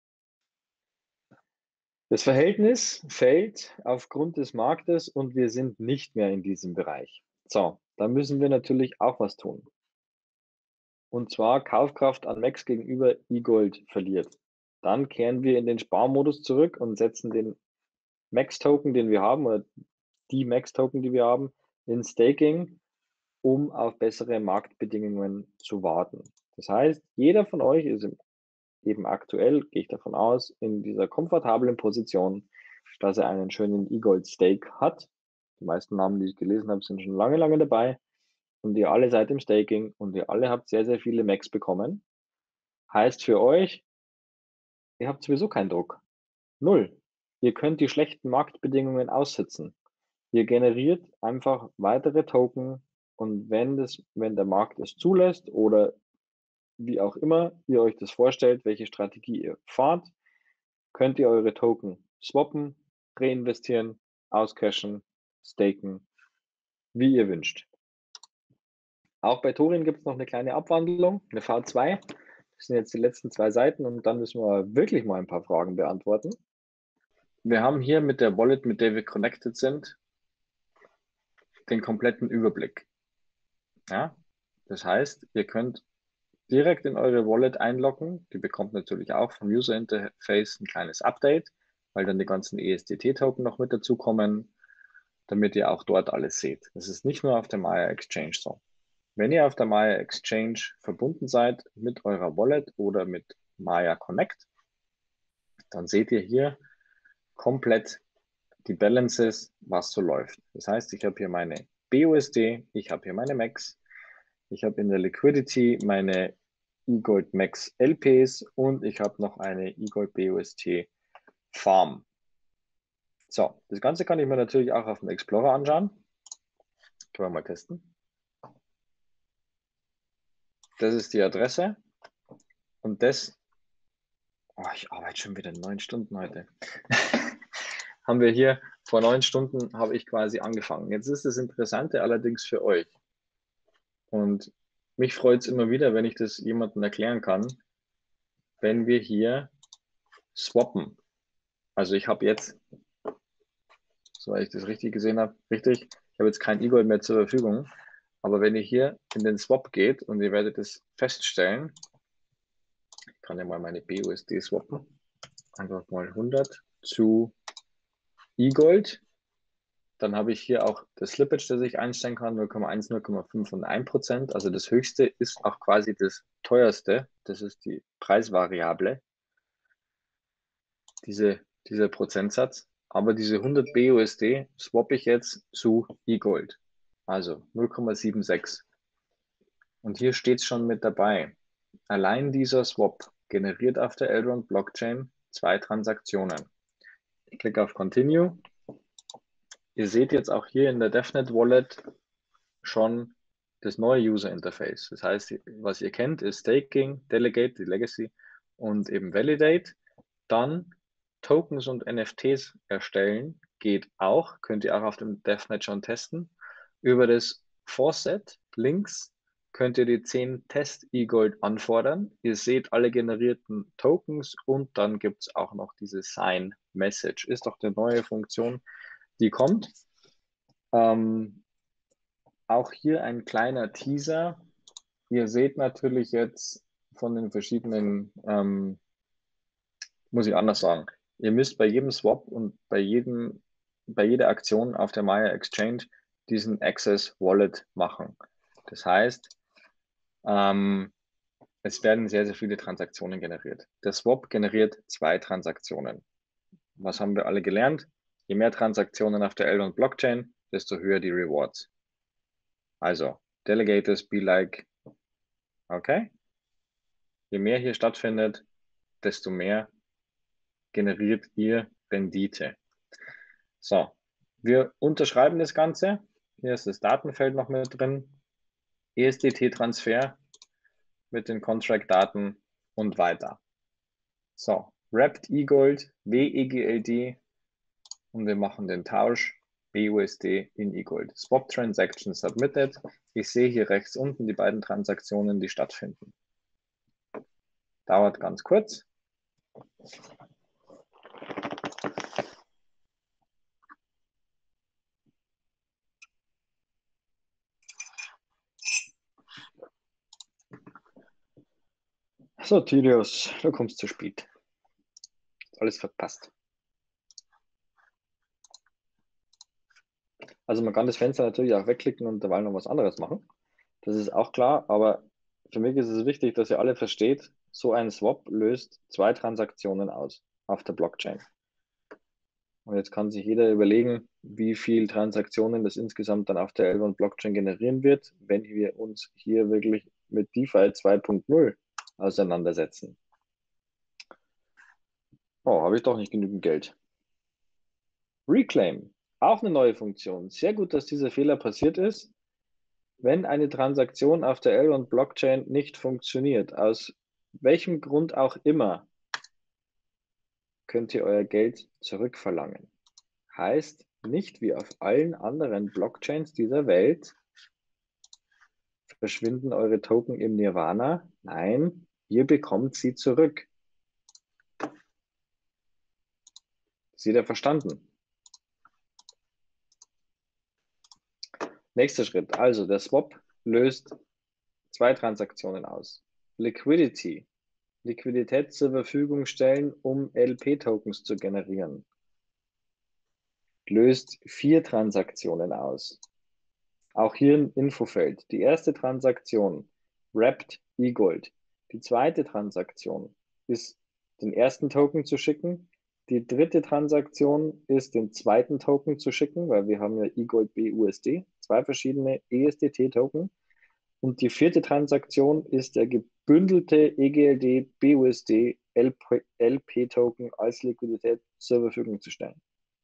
Das Verhältnis fällt aufgrund des Marktes und wir sind nicht mehr in diesem Bereich. So, da müssen wir natürlich auch was tun. Und zwar Kaufkraft an Max gegenüber eGold verliert. Dann kehren wir in den Sparmodus zurück und setzen den Max-Token, den wir haben, oder die Max-Token, die wir haben, in Staking, um auf bessere Marktbedingungen zu warten. Das heißt, jeder von euch ist eben aktuell, gehe ich davon aus, in dieser komfortablen Position, dass er einen schönen eGold Stake hat. Die meisten Namen, die ich gelesen habe, sind schon lange, lange dabei. Und ihr alle seid im Staking und ihr alle habt sehr, sehr viele Max bekommen. Heißt für euch, ihr habt sowieso keinen Druck. Null. Ihr könnt die schlechten Marktbedingungen aussitzen. Ihr generiert einfach weitere Token und wenn der Markt es zulässt oder wie auch immer ihr euch das vorstellt, welche Strategie ihr fahrt, könnt ihr eure Token swappen, reinvestieren, auscashen, staken, wie ihr wünscht. Auch bei Thorin gibt es noch eine kleine Abwandlung, eine V2. Das sind jetzt die letzten 2 Seiten und dann müssen wir wirklich mal ein paar Fragen beantworten. Wir haben hier mit der Wallet, mit der wir connected sind, den kompletten Überblick. Ja? Das heißt, ihr könnt direkt in eure Wallet einloggen. Die bekommt natürlich auch vom User Interface ein kleines Update, weil dann die ganzen ESDT-Token noch mit dazukommen, damit ihr auch dort alles seht. Das ist nicht nur auf der Maya Exchange so. Wenn ihr auf der Maya Exchange verbunden seid mit eurer Wallet oder mit Maya Connect, dann seht ihr hier komplett die Balances, was so läuft. Das heißt, ich habe hier meine BUSD, ich habe hier meine Max, ich habe in der Liquidity meine eGold Max LPs und ich habe noch eine eGold BUSD Farm. So, das Ganze kann ich mir natürlich auch auf dem Explorer anschauen. Können wir mal testen. Das ist die Adresse und das, oh, ich arbeite schon wieder 9 Stunden heute. Haben wir hier vor 9 Stunden habe ich quasi angefangen. Jetzt ist das Interessante allerdings für euch. Und mich freut es immer wieder, wenn ich das jemandem erklären kann, wenn wir hier swappen. Also ich habe jetzt, soweit ich das richtig gesehen habe, richtig, ich habe jetzt kein eGold mehr zur Verfügung. Aber wenn ihr hier in den Swap geht und ihr werdet es feststellen, ich kann ja mal meine BUSD swappen, einfach mal 100 zu eGold. Dann habe ich hier auch das Slippage, das ich einstellen kann, 0,1, 0,5 und 1%. Also das höchste ist auch quasi das teuerste. Das ist die Preisvariable, dieser Prozentsatz. Aber diese 100 BUSD swappe ich jetzt zu eGold. Also 0,76. Und hier steht es schon mit dabei. Allein dieser Swap generiert auf der Elrond Blockchain 2 Transaktionen. Ich klicke auf Continue. Ihr seht jetzt auch hier in der DevNet Wallet schon das neue User Interface. Das heißt, was ihr kennt, ist Staking, Delegate, die Legacy und eben Validate. Dann Tokens und NFTs erstellen geht auch, könnt ihr auch auf dem DevNet schon testen. Über das Faucet links könnt ihr die 10 Test eGold anfordern. Ihr seht alle generierten Tokens und dann gibt es auch noch diese Sign Message. Ist doch eine neue Funktion, die kommt. Auch hier ein kleiner Teaser. Ihr seht natürlich jetzt von den verschiedenen, muss ich anders sagen, ihr müsst bei jedem Swap und bei jeder Aktion auf der Maya Exchange diesen Access Wallet machen. Das heißt, es werden sehr, sehr viele Transaktionen generiert. Der Swap generiert 2 Transaktionen. Was haben wir alle gelernt? Je mehr Transaktionen auf der Elrond Blockchain, desto höher die Rewards. Also, Delegators be like, okay? Je mehr hier stattfindet, desto mehr generiert ihr Rendite. So, wir unterschreiben das Ganze. Hier ist das Datenfeld noch mit drin. ESDT-Transfer mit den Contract-Daten und weiter. So, Wrapped eGold, WEGLD und wir machen den Tausch BUSD in eGold. Swap Transaction Submitted. Ich sehe hier rechts unten die beiden Transaktionen, die stattfinden. Dauert ganz kurz. So, Tyrios, du kommst zu spät. Alles verpasst. Also man kann das Fenster natürlich auch wegklicken und derweil noch was anderes machen. Das ist auch klar, aber für mich ist es wichtig, dass ihr alle versteht, so ein Swap löst 2 Transaktionen aus auf der Blockchain. Und jetzt kann sich jeder überlegen, wie viele Transaktionen das insgesamt dann auf der Elrond Blockchain generieren wird, wenn wir uns hier wirklich mit DeFi 2.0 auseinandersetzen. Oh, habe ich doch nicht genügend Geld. Reclaim, auch eine neue Funktion. Sehr gut, dass dieser Fehler passiert ist. Wenn eine Transaktion auf der Elrond Blockchain nicht funktioniert, aus welchem Grund auch immer, könnt ihr euer Geld zurückverlangen. Heißt, nicht wie auf allen anderen Blockchains dieser Welt verschwinden eure Token im Nirvana. Nein, Ihr bekommt sie zurück. Ist jeder verstanden? Nächster Schritt. Also der Swap löst zwei Transaktionen aus. Liquidity. Liquidität zur Verfügung stellen, um LP-Tokens zu generieren. Löst 4 Transaktionen aus. Auch hier ein Infofeld. Die erste Transaktion, Wrapped eGold. Die zweite Transaktion ist, den ersten Token zu schicken. Die dritte Transaktion ist, den zweiten Token zu schicken, weil wir haben ja eGold BUSD, 2 verschiedene ESDT-Token. Und die vierte Transaktion ist der gebündelte EGLD BUSD LP-Token als Liquidität zur Verfügung zu stellen.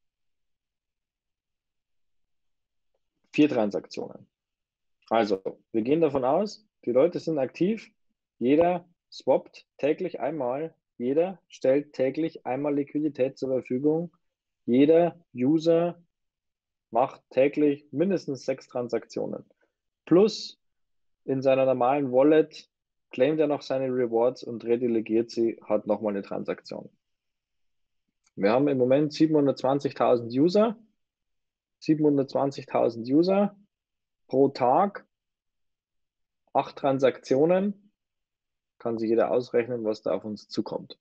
4 Transaktionen. Also, wir gehen davon aus, die Leute sind aktiv, jeder swappt täglich einmal, jeder stellt täglich einmal Liquidität zur Verfügung, jeder User macht täglich mindestens 6 Transaktionen. Plus in seiner normalen Wallet claimt er noch seine Rewards und redelegiert sie, hat nochmal eine Transaktion. Wir haben im Moment 720.000 User. 720.000 User pro Tag, 8 Transaktionen, kann sich jeder ausrechnen, was da auf uns zukommt.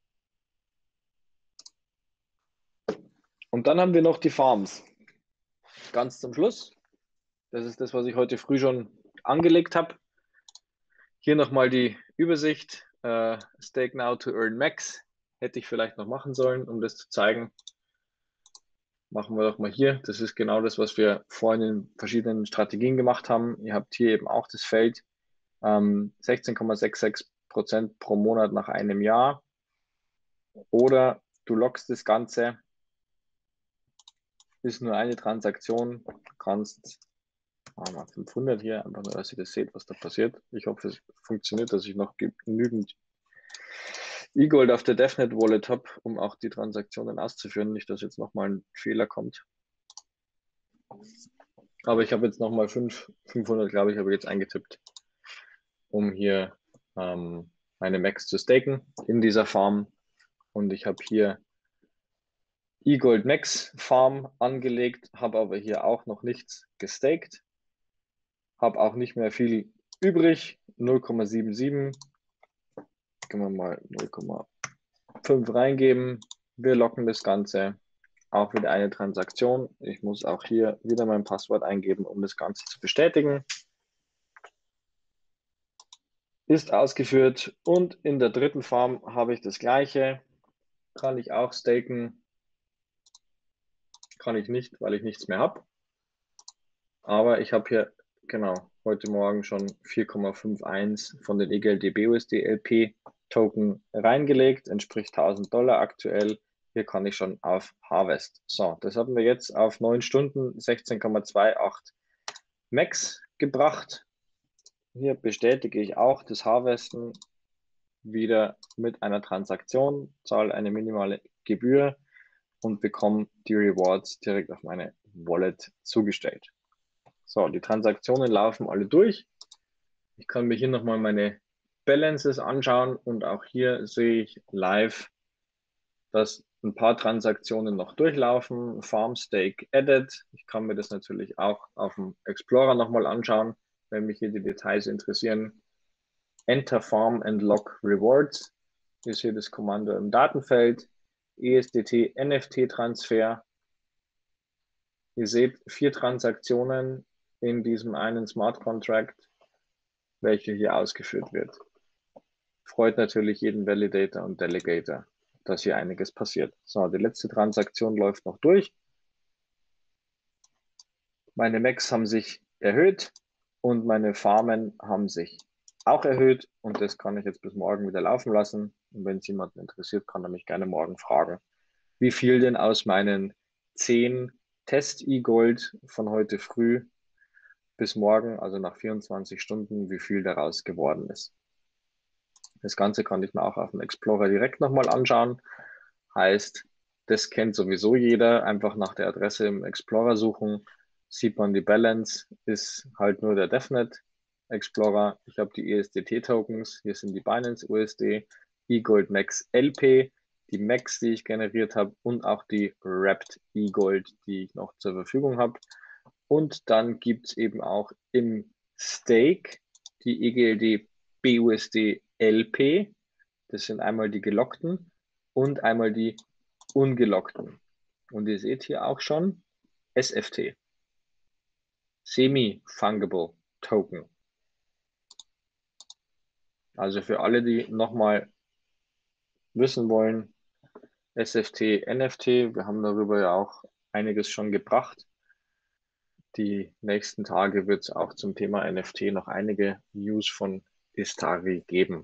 Und dann haben wir noch die Farms. Ganz zum Schluss. Das ist das, was ich heute früh schon angelegt habe. Hier nochmal die Übersicht. Stake now to earn max. Hätte ich vielleicht noch machen sollen, um das zu zeigen. Machen wir doch mal hier. Das ist genau das, was wir vorhin in verschiedenen Strategien gemacht haben. Ihr habt hier eben auch das Feld 16,66% pro Monat nach einem Jahr. Oder du lockst das Ganze, ist nur eine Transaktion, kannst 500 hier, einfach nur, dass ihr das seht, was da passiert. Ich hoffe, es funktioniert, dass ich noch genügend eGold auf der DevNet Wallet habe, um auch die Transaktionen auszuführen. Nicht, dass jetzt nochmal ein Fehler kommt. Aber ich habe jetzt nochmal 500, glaube ich, habe ich jetzt eingetippt, um hier meine Max zu staken in dieser Farm. Und ich habe hier eGold Max Farm angelegt, habe aber hier auch noch nichts gestaked. Habe auch nicht mehr viel übrig, 0,77. Können wir mal 0,5 reingeben. Wir locken das Ganze. Auch wieder eine Transaktion. Ich muss auch hier wieder mein Passwort eingeben, um das Ganze zu bestätigen. Ist ausgeführt. Und in der dritten Farm habe ich das gleiche. Kann ich auch staken. Kann ich nicht, weil ich nichts mehr habe. Aber ich habe hier, genau, heute Morgen schon 4,51 von den EGLD BUSD LP Token reingelegt. Entspricht $1000 aktuell. Hier kann ich schon auf Harvest. So, das haben wir jetzt auf 9 Stunden 16,28 Max gebracht. Hier bestätige ich auch das Harvesten wieder mit einer Transaktion, zahle eine minimale Gebühr und bekomme die Rewards direkt auf meine Wallet zugestellt. So, die Transaktionen laufen alle durch. Ich kann mir hier nochmal meine Balances anschauen und auch hier sehe ich live, dass ein paar Transaktionen noch durchlaufen. Farm Stake Added. Ich kann mir das natürlich auch auf dem Explorer nochmal anschauen, wenn mich hier die Details interessieren. Enter Farm and Lock Rewards ist hier das Kommando im Datenfeld. ESDT NFT Transfer. Ihr seht 4 Transaktionen in diesem einen Smart Contract, welche hier ausgeführt wird. Freut natürlich jeden Validator und Delegator, dass hier einiges passiert. So, die letzte Transaktion läuft noch durch. Meine Max haben sich erhöht und meine Farmen haben sich auch erhöht und das kann ich jetzt bis morgen wieder laufen lassen. Und wenn es jemanden interessiert, kann er mich gerne morgen fragen, wie viel denn aus meinen 10 Test-E-Gold von heute früh bis morgen, also nach 24 Stunden, wie viel daraus geworden ist. Das Ganze kann ich mir auch auf dem Explorer direkt nochmal anschauen. Heißt, das kennt sowieso jeder. Einfach nach der Adresse im Explorer suchen, sieht man die Balance, ist halt nur der DevNet Explorer. Ich habe die ESDT-Tokens. Hier sind die Binance USD, eGold Max LP, die Max, die ich generiert habe und auch die Wrapped eGold, die ich noch zur Verfügung habe. Und dann gibt es eben auch im Stake die EGLD BUSD LP. Das sind einmal die gelockten und einmal die ungelockten. Und ihr seht hier auch schon SFT, Semi-Fungible Token. Also für alle, die nochmal wissen wollen, SFT, NFT, wir haben darüber ja auch einiges schon gebracht. Die nächsten Tage wird es auch zum Thema NFT noch einige News von Istari geben.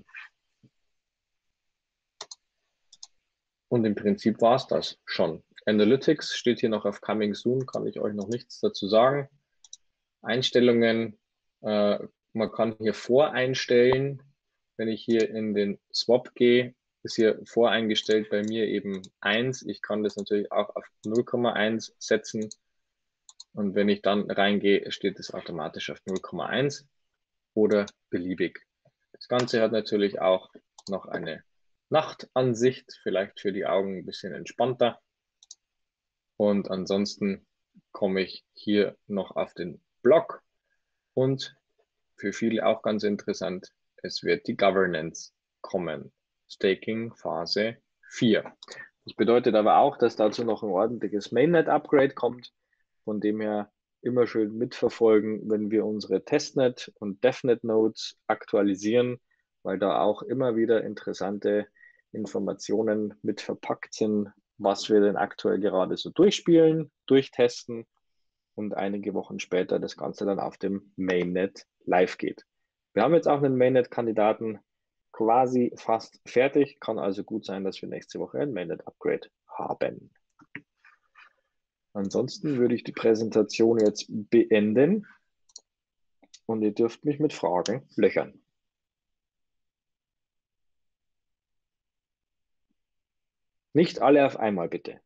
Und im Prinzip war es das schon. Analytics steht hier noch auf Coming Soon, kann ich euch noch nichts dazu sagen. Einstellungen, man kann hier voreinstellen. Wenn ich hier in den Swap gehe, ist hier voreingestellt bei mir eben 1. Ich kann das natürlich auch auf 0,1 setzen. Und wenn ich dann reingehe, steht es automatisch auf 0,1 oder beliebig. Das Ganze hat natürlich auch noch eine Nachtansicht, vielleicht für die Augen ein bisschen entspannter. Und ansonsten komme ich hier noch auf den Blog und für viele auch ganz interessant, es wird die Governance kommen. Staking Phase 4. Das bedeutet aber auch, dass dazu noch ein ordentliches Mainnet-Upgrade kommt. Von dem her immer schön mitverfolgen, wenn wir unsere Testnet und DevNet-Nodes aktualisieren, weil da auch immer wieder interessante Informationen mit verpackt sind, was wir denn aktuell gerade so durchspielen, durchtesten und einige Wochen später das Ganze dann auf dem Mainnet live geht. Wir haben jetzt auch einen Mainnet-Kandidaten quasi fast fertig. Kann also gut sein, dass wir nächste Woche ein Mainnet-Upgrade haben. Ansonsten würde ich die Präsentation jetzt beenden und ihr dürft mich mit Fragen löchern. Nicht alle auf einmal, bitte.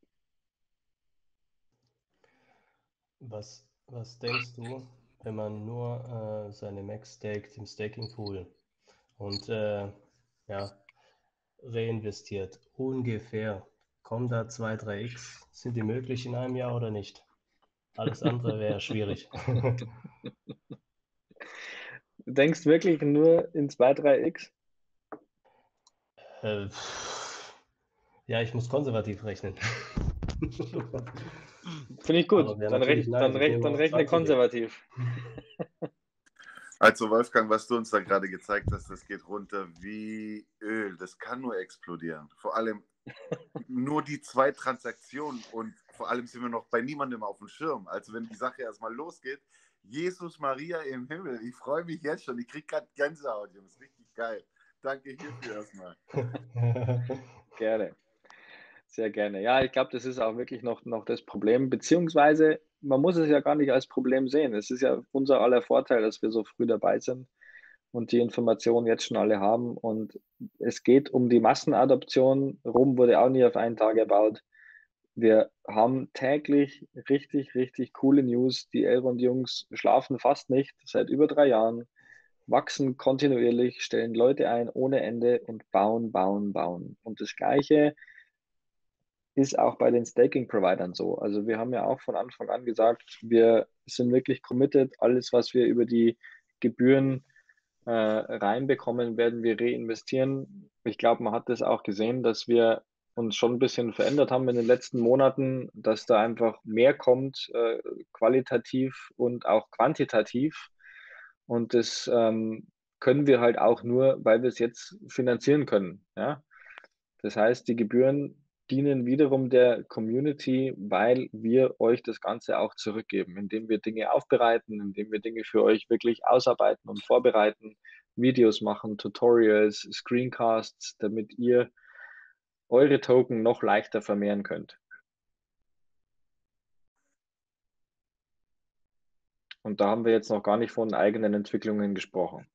Was denkst du, wenn man nur seine Max staked im Staking Pool und ja, reinvestiert? Ungefähr. Kommen da 2, 3x? Sind die möglich in einem Jahr oder nicht? Alles andere wäre schwierig. Du denkst wirklich nur in 2, 3x? Ja, ich muss konservativ rechnen. Finde ich gut. Aber wäre Dann, natürlich nice. Ich nehme dann auch rechne 20x. konservativ. Also Wolfgang, was du uns da gerade gezeigt hast, das geht runter wie Öl. Das kann nur explodieren. Vor allem nur die 2 Transaktionen und vor allem sind wir noch bei niemandem auf dem Schirm. Also wenn die Sache erstmal losgeht, Jesus Maria im Himmel, ich freue mich jetzt schon. Ich kriege gerade Gänsehaut, Jungs. Das ist richtig geil. Danke hierfür erstmal. Gerne. Sehr gerne. Ja, ich glaube, das ist auch wirklich noch das Problem, beziehungsweise man muss es ja gar nicht als Problem sehen. Es ist ja unser aller Vorteil, dass wir so früh dabei sind und die Informationen jetzt schon alle haben. Und es geht um die Massenadoption. Rom wurde auch nie auf einen Tag erbaut. Wir haben täglich richtig, richtig coole News. Die Elrond-Jungs schlafen fast nicht seit über 3 Jahren, wachsen kontinuierlich, stellen Leute ein ohne Ende und bauen, bauen, bauen. Und das Gleiche ist auch bei den Staking-Providern so. Also wir haben ja auch von Anfang an gesagt, wir sind wirklich committed. Alles, was wir über die Gebühren reinbekommen, werden wir reinvestieren. Ich glaube, man hat das auch gesehen, dass wir uns schon ein bisschen verändert haben in den letzten Monaten, dass da einfach mehr kommt, qualitativ und auch quantitativ. Und das können wir halt auch nur, weil wir es jetzt finanzieren können. Ja? Das heißt, die Gebühren dienen wiederum der Community, weil wir euch das Ganze auch zurückgeben, indem wir Dinge aufbereiten, indem wir Dinge für euch wirklich ausarbeiten und vorbereiten, Videos machen, Tutorials, Screencasts, damit ihr eure Token noch leichter vermehren könnt. Und da haben wir jetzt noch gar nicht von eigenen Entwicklungen gesprochen.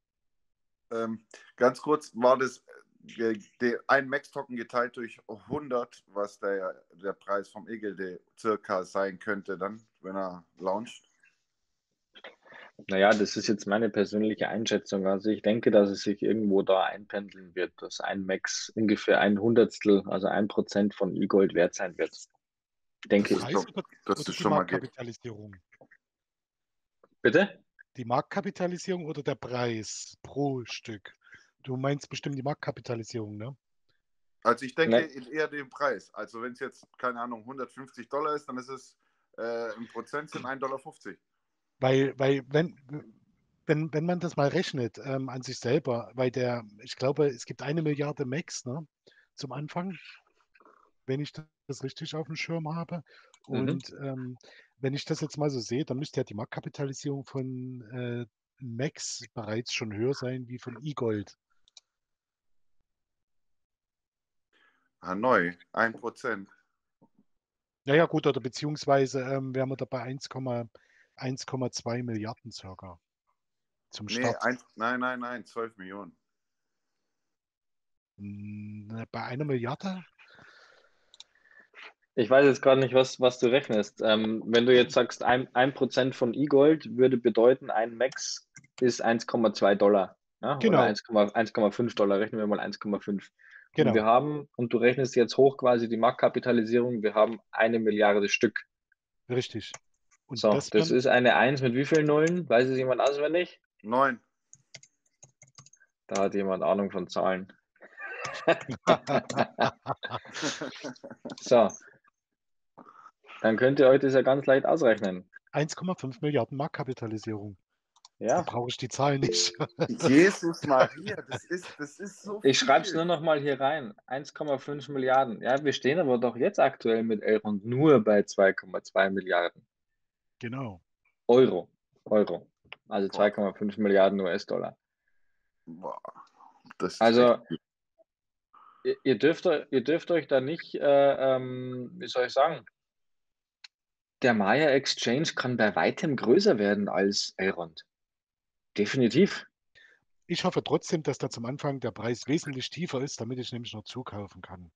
Ganz kurz, war das ein Max-Token geteilt durch 100, was der Preis vom EGLD circa sein könnte dann, wenn er launcht? Naja, das ist jetzt meine persönliche Einschätzung. Also ich denke, dass es sich irgendwo da einpendeln wird, dass ein Max ungefähr ein Hundertstel, also 1% von E-Gold wert sein wird. Der Denke ich. Preis Das oder ist die schon mal geht. Marktkapitalisierung? Bitte? Die Marktkapitalisierung oder der Preis pro Stück? Du meinst bestimmt die Marktkapitalisierung, ne? Also ich denke Ne, eher den Preis. Also wenn es jetzt, keine Ahnung, $150 ist, dann ist es im Prozent sind 1,50 $. Weil wenn man das mal rechnet an sich selber, ich glaube, es gibt 1 Milliarde Max, ne, zum Anfang, wenn ich das richtig auf dem Schirm habe. mhm. Und wenn ich das jetzt mal so sehe, dann müsste ja die Marktkapitalisierung von Max bereits schon höher sein wie von E-Gold. Hanoi, 1%. Naja, gut, oder beziehungsweise wären wir da bei 1,2 Milliarden circa zum Nee, Start. nein, 12 Millionen. Bei 1 Milliarde? Ich weiß jetzt gerade nicht, was du rechnest. Wenn du jetzt sagst, 1% von E-Gold würde bedeuten, ein Max ist $1,2. Ja? Oder Genau, 1,5 Dollar, rechnen wir mal 1,5. genau, Und du rechnest jetzt hoch quasi die Marktkapitalisierung, wir haben 1 Milliarde Stück. richtig. Und So, das das wären ist eine Eins mit wie vielen Nullen? Weiß es jemand auswendig? 9. Da hat jemand Ahnung von Zahlen. So, dann könnt ihr euch das ja ganz leicht ausrechnen. 1,5 Milliarden Marktkapitalisierung. Da Ja, brauche ich die Zahl nicht. Jesus Maria, das ist so ich schreibe es viel. nur noch mal hier rein. 1,5 Milliarden. Ja, wir stehen aber doch jetzt aktuell mit Elrond nur bei 2,2 Milliarden Genau. Euro. Euro. Also Boah, 2,5 Milliarden US-Dollar. boah, das ist echt Also viel. ihr dürft euch da nicht, wie soll ich sagen, der Maya Exchange kann bei weitem größer werden als Elrond. Definitiv. Ich hoffe trotzdem, dass da zum Anfang der Preis wesentlich tiefer ist, damit ich nämlich noch zukaufen kann.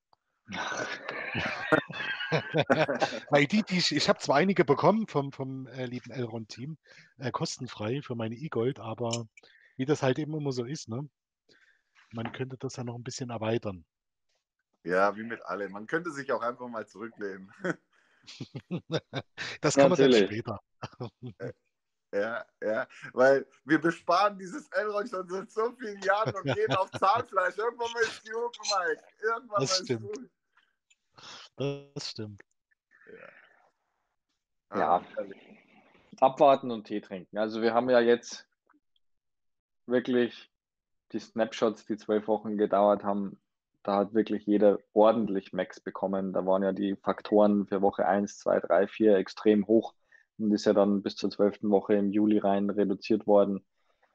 Weil ich habe zwar einige bekommen vom lieben Elrond-Team, kostenfrei für meine E-Gold, aber wie das halt eben immer so ist, ne? Man könnte das ja noch ein bisschen erweitern. Ja, wie mit allem. Man könnte sich auch einfach mal zurücklehnen. Das kann man dann Natürlich. später. Ja, weil wir besparen dieses Elrond schon seit so vielen Jahren und gehen auf Zahnfleisch. Irgendwann mal ist gut, Mike. Irgendwann Das mal ist stimmt. gut. Das stimmt. Ja, Herrlich. abwarten und Tee trinken. Also wir haben ja jetzt wirklich die Snapshots, die 12 Wochen gedauert haben, da hat wirklich jeder ordentlich Max bekommen. Da waren ja die Faktoren für Woche 1, 2, 3, 4 extrem hoch und ist ja dann bis zur 12. Woche im Juli rein reduziert worden.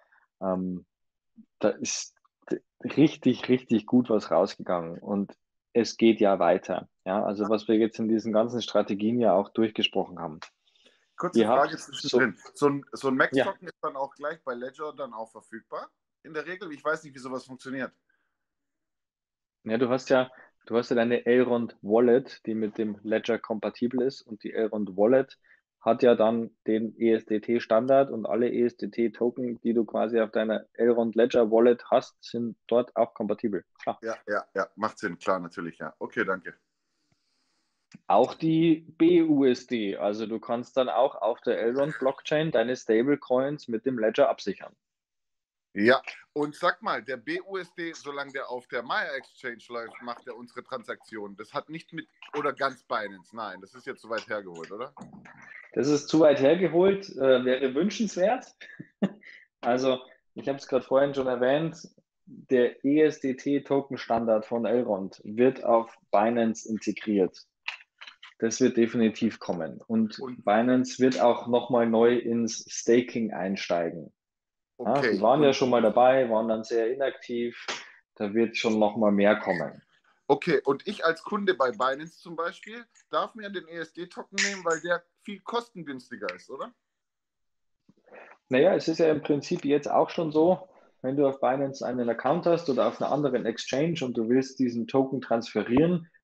Da ist richtig, richtig gut was rausgegangen und es geht ja weiter. Ja, also was wir jetzt in diesen ganzen Strategien ja auch durchgesprochen haben. Kurze Ihr Frage habt zwischendrin. So ein ja, Max-Token ist dann auch gleich bei Ledger dann auch verfügbar? In der Regel? Ich weiß nicht, wie sowas funktioniert. ja, du hast ja deine Elrond Wallet, die mit dem Ledger kompatibel ist und die Elrond Wallet hat ja dann den ESDT-Standard und alle ESDT-Token, die du quasi auf deiner Elrond Ledger Wallet hast, sind dort auch kompatibel. Klar. Ja. Macht Sinn. Klar, natürlich, ja. Okay, danke. Auch die BUSD, also du kannst dann auch auf der Elrond Blockchain deine Stablecoins mit dem Ledger absichern. Ja, und sag mal, der BUSD, solange der auf der Maya Exchange läuft, macht er unsere Transaktionen. Das hat nicht mit oder ganz Binance. Nein, das ist jetzt zu weit hergeholt, oder? Das ist zu weit hergeholt, wäre wünschenswert. Also, ich habe es gerade vorhin schon erwähnt, der ESDT-Token-Standard von Elrond wird auf Binance integriert. Das wird definitiv kommen. Und Und Binance wird auch nochmal neu ins Staking einsteigen. Ja, die okay, waren ja schon mal dabei, waren dann sehr inaktiv. Da wird schon nochmal mehr kommen. und ich als Kunde bei Binance zum Beispiel darf mir den ESD-Token nehmen, weil der viel kostengünstiger ist, oder? Naja, es ist ja im Prinzip jetzt auch schon so, wenn du auf Binance einen Account hast oder auf einer anderen Exchange und du willst diesen Token transferieren,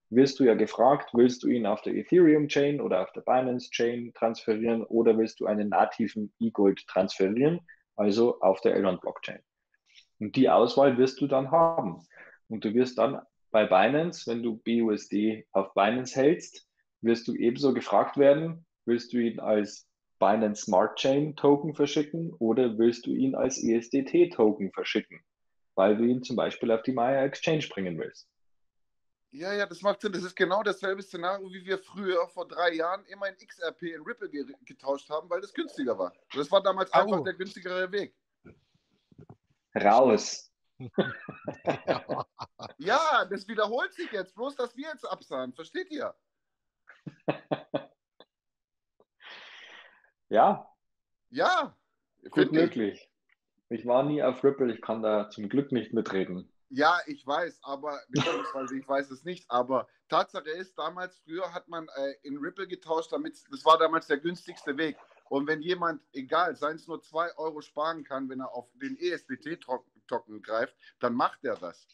wirst du ja gefragt, willst du ihn auf der Ethereum-Chain oder auf der Binance-Chain transferieren oder willst du einen nativen E-Gold transferieren, also auf der Elrond-Blockchain. Und die Auswahl wirst du dann haben. Und du wirst dann bei Binance, wenn du BUSD auf Binance hältst, wirst du ebenso gefragt werden, willst du ihn als Binance Smart Chain Token verschicken oder willst du ihn als ESDT Token verschicken, weil du ihn zum Beispiel auf die Maya Exchange bringen willst. Ja, ja, das macht Sinn. Das ist genau dasselbe Szenario, wie wir früher vor 3 Jahren immer in XRP in Ripple getauscht haben, weil das günstiger war. Das war damals einfach der günstigere Weg. Raus. Ja. Ja, das wiederholt sich jetzt, bloß dass wir jetzt absahen. Versteht ihr? Ja, Ja, gut finde ich. möglich. Ich war nie auf Ripple, ich kann da zum Glück nicht mitreden. Ja, ich weiß, aber, beziehungsweise ich weiß es nicht, aber Tatsache ist, damals, früher hat man in Ripple getauscht, das war damals der günstigste Weg. Und wenn jemand, egal, seien es nur 2 Euro sparen kann, wenn er auf den ESDT-Token greift, dann macht er das.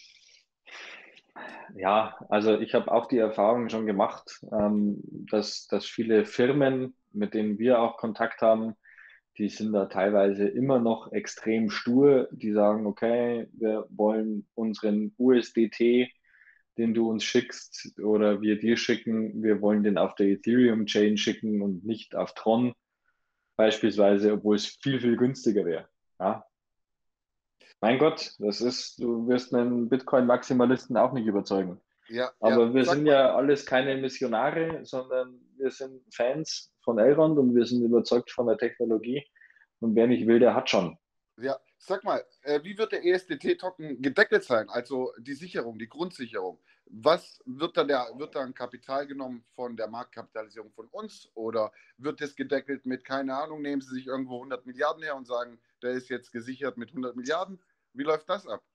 Ja, also ich habe auch die Erfahrung schon gemacht, dass viele Firmen, mit denen wir auch Kontakt haben, die sind da teilweise immer noch extrem stur. Die sagen, okay, wir wollen unseren USDT, den du uns schickst oder wir dir schicken, wir wollen den auf der Ethereum-Chain schicken und nicht auf Tron beispielsweise, obwohl es viel, viel günstiger wäre. Ja? Mein Gott, du wirst einen Bitcoin-Maximalisten auch nicht überzeugen. Ja, Aber ja. wir Sag sind mal. ja alles keine Missionare, sondern wir sind Fans von Elrond und wir sind überzeugt von der Technologie. Und wer nicht will, der hat schon. Ja, sag mal, wie wird der ESDT-Token gedeckelt sein? Also die Sicherung, die Grundsicherung. Was wird dann Kapital genommen von der Marktkapitalisierung von uns? Oder wird das gedeckelt mit, keine Ahnung, nehmen Sie sich irgendwo 100 Milliarden her und sagen, der ist jetzt gesichert mit 100 Milliarden? Wie läuft das ab?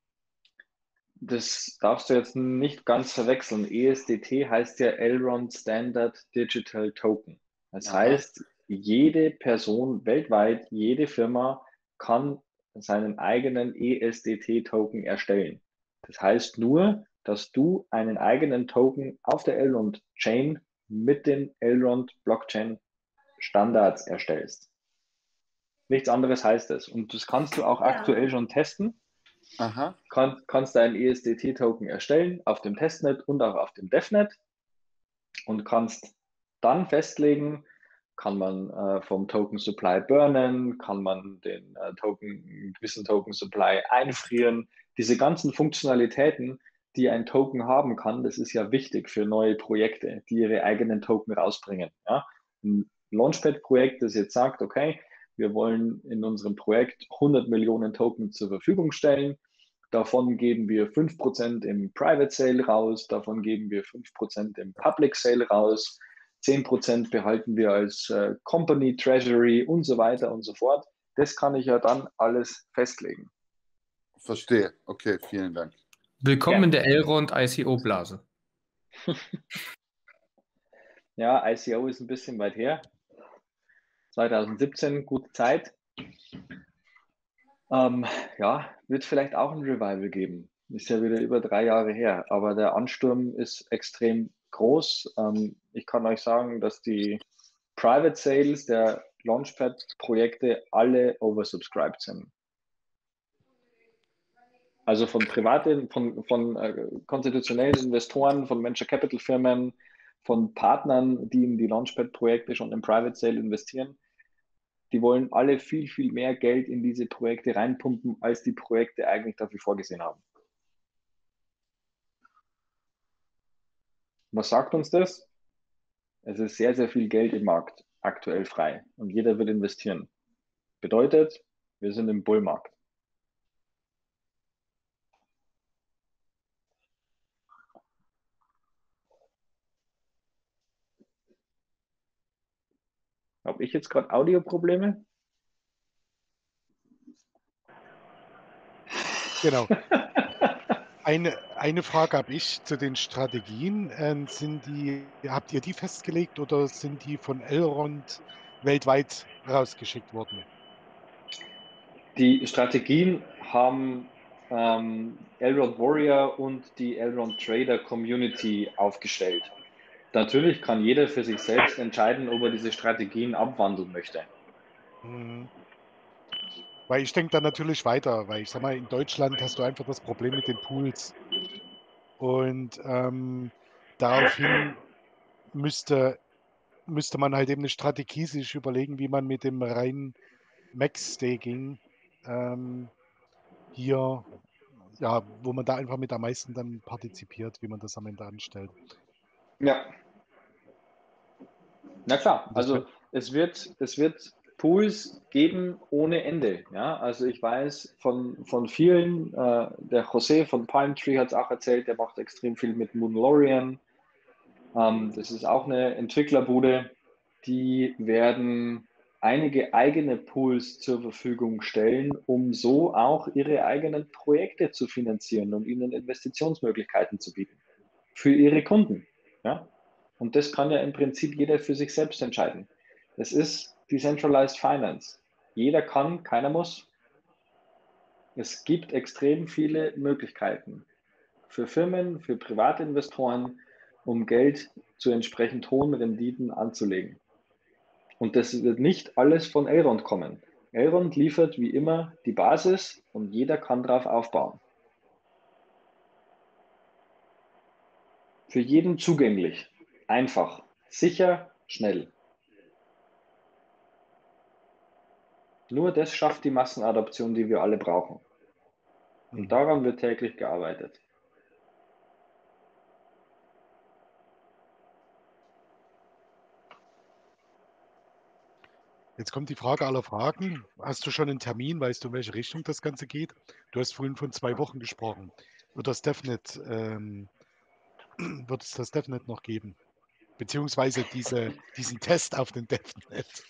Das darfst du jetzt nicht ganz verwechseln. ESDT heißt ja Elrond Standard Digital Token. Das Aha. heißt, jede Person weltweit, jede Firma kann seinen eigenen ESDT-Token erstellen. Das heißt nur, dass du einen eigenen Token auf der Elrond Chain mit den Elrond Blockchain Standards erstellst. Nichts anderes heißt es. Und das kannst du auch aktuell schon testen. Aha. Kannst einen ESDT-Token erstellen auf dem Testnet und auch auf dem DevNet und kannst dann festlegen, kann man vom Token Supply burnen, kann man den gewissen Token Supply einfrieren. Diese ganzen Funktionalitäten, die ein Token haben kann, das ist ja wichtig für neue Projekte, die ihre eigenen Token rausbringen. Ja? Ein Launchpad-Projekt, das jetzt sagt, okay, wir wollen in unserem Projekt 100 Millionen Token zur Verfügung stellen. Davon geben wir 5% im Private Sale raus, davon geben wir 5% im Public Sale raus, 10% behalten wir als Company Treasury und so weiter und so fort. Das kann ich ja dann alles festlegen. Verstehe. Okay, vielen Dank. Willkommen in der Elrond ICO-Blase. Ja, ICO ist ein bisschen weit her. 2017, gute Zeit. Ja, wird vielleicht auch ein Revival geben. Ist ja wieder über 3 Jahre her, aber der Ansturm ist extrem groß. Ich kann euch sagen, dass die Private Sales der Launchpad-Projekte alle oversubscribed sind. Also von privaten, von konstitutionellen Investoren, von Venture Capital Firmen, von Partnern, die in die Launchpad-Projekte schon im Private Sale investieren. Die wollen alle viel, viel mehr Geld in diese Projekte reinpumpen, als die Projekte eigentlich dafür vorgesehen haben. Was sagt uns das? Es ist sehr, sehr viel Geld im Markt aktuell frei und jeder wird investieren. Bedeutet, wir sind im Bullmarkt. Habe ich jetzt gerade Audioprobleme? Genau. Eine Frage habe ich zu den Strategien. Habt ihr die festgelegt oder sind die von Elrond weltweit rausgeschickt worden? Die Strategien haben Elrond Warrior und die Elrond Trader Community aufgestellt. Natürlich kann jeder für sich selbst entscheiden, ob er diese Strategien abwandeln möchte. Mhm. Weil ich denke dann natürlich weiter, weil ich sag mal, in Deutschland hast du einfach das Problem mit den Pools. Und daraufhin müsste man halt eben eine Strategie sich überlegen, wie man mit dem reinen Max-Staking hier, ja, wo man da einfach mit am meisten dann partizipiert, wie man das am Ende anstellt. Ja. Na klar, Und das also es wird Pools geben ohne Ende. Ja? Also ich weiß von vielen, der José von Palmtree hat es auch erzählt, der macht extrem viel mit Moonlorian. Das ist auch eine Entwicklerbude, die werden einige eigene Pools zur Verfügung stellen, um so auch ihre eigenen Projekte zu finanzieren und ihnen Investitionsmöglichkeiten zu bieten für ihre Kunden. Ja? Und das kann ja im Prinzip jeder für sich selbst entscheiden. Es ist Decentralized Finance. Jeder kann, keiner muss. Es gibt extrem viele Möglichkeiten für Firmen, für Privatinvestoren, um Geld zu entsprechend hohen Renditen anzulegen. Und das wird nicht alles von Elrond kommen. Elrond liefert wie immer die Basis und jeder kann darauf aufbauen. Für jeden zugänglich, einfach, sicher, schnell. Nur das schafft die Massenadoption, die wir alle brauchen. Und daran wird täglich gearbeitet. Jetzt kommt die Frage aller Fragen. Hast du schon einen Termin? Weißt du, in welche Richtung das Ganze geht? Du hast vorhin von 2 Wochen gesprochen. Wird das DevNet, wird es das DevNet noch geben? Beziehungsweise diesen Test auf den DevNet?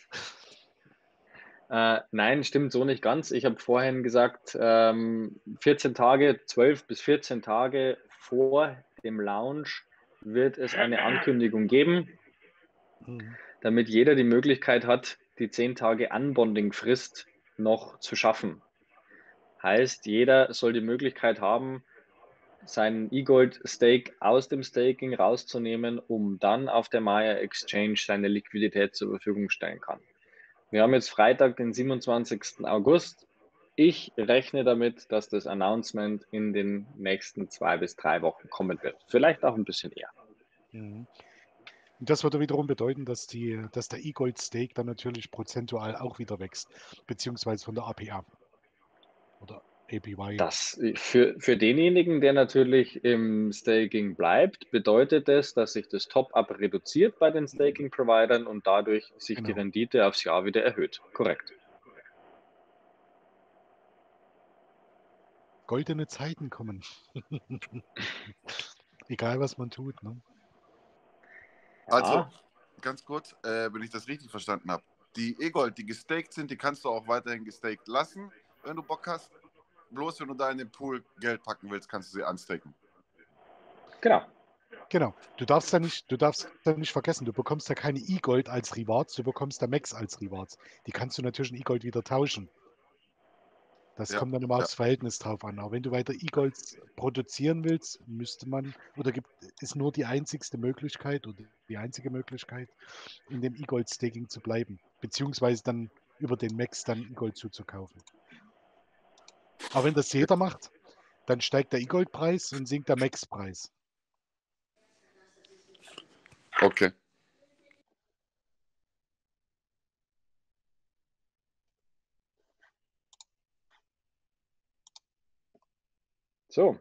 Nein, stimmt so nicht ganz. Ich habe vorhin gesagt, 14 Tage, 12 bis 14 Tage vor dem Launch wird es eine Ankündigung geben, damit jeder die Möglichkeit hat, die 10 Tage Unbonding-Frist noch zu schaffen. Heißt, jeder soll die Möglichkeit haben, seinen E-Gold-Stake aus dem Staking rauszunehmen, um dann auf der Maya Exchange seine Liquidität zur Verfügung stellen kann. Wir haben jetzt Freitag, den 27. August. Ich rechne damit, dass das Announcement in den nächsten 2 bis 3 Wochen kommen wird. Vielleicht auch ein bisschen eher. Und das würde wiederum bedeuten, dass der E-Gold-Stake dann natürlich prozentual auch wieder wächst, beziehungsweise von der APR oder APY. Das für denjenigen, der natürlich im Staking bleibt, bedeutet es, dass sich das Top-Up reduziert bei den Staking-Providern und dadurch sich die Genau. Rendite aufs Jahr wieder erhöht. Korrekt. Goldene Zeiten kommen. Egal, was man tut. Ne? Also, ganz kurz, wenn ich das richtig verstanden habe. Die E-Gold, die gestaked sind, die kannst du auch weiterhin gestaked lassen, wenn du Bock hast. Bloß wenn du da in den Pool Geld packen willst, kannst du sie unstaken. Genau. Genau. Du darfst da nicht vergessen, du bekommst da keine E-Gold als Rewards, du bekommst da Max als Rewards. Die kannst du natürlich in E-Gold wieder tauschen. Das Ja, kommt dann immer aufs Verhältnis drauf an. Aber wenn du weiter E-Golds produzieren willst, ist nur die einzigste Möglichkeit oder die einzige Möglichkeit, in dem E-Gold-Staking zu bleiben, beziehungsweise dann über den Max dann E-Gold zuzukaufen. Aber wenn das jeder macht, dann steigt der E-Gold-Preis und sinkt der Max-Preis. Okay. So.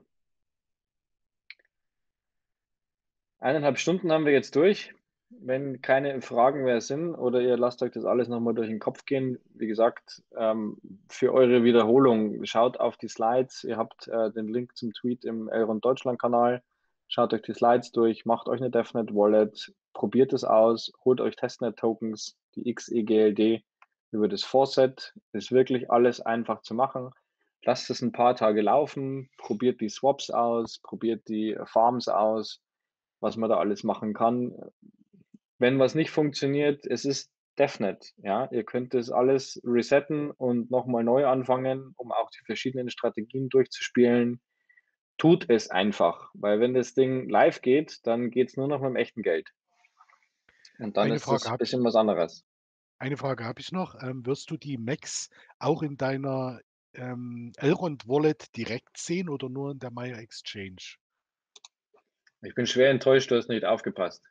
1,5 Stunden haben wir jetzt durch. Wenn keine Fragen mehr sind oder ihr lasst euch das alles nochmal durch den Kopf gehen, wie gesagt, für eure Wiederholung, schaut auf die Slides. Ihr habt den Link zum Tweet im Elrond Deutschland Kanal. Schaut euch die Slides durch, macht euch eine DevNet Wallet, probiert es aus, holt euch Testnet Tokens, die XEGLD über das Faucet. Ist wirklich alles einfach zu machen. Lasst es ein paar Tage laufen, probiert die Swaps aus, probiert die Farms aus, was man da alles machen kann. Wenn was nicht funktioniert, es ist DevNet. Ja, ihr könnt das alles resetten und nochmal neu anfangen, um auch die verschiedenen Strategien durchzuspielen. Tut es einfach, weil wenn das Ding live geht, dann geht es nur noch mit dem echten Geld. Und dann Eine ist das Frage ein habe bisschen was anderes. ich noch. Wirst du die Macs auch in deiner Elrond Wallet direkt sehen oder nur in der Maya Exchange? Ich bin schwer enttäuscht, du hast nicht aufgepasst.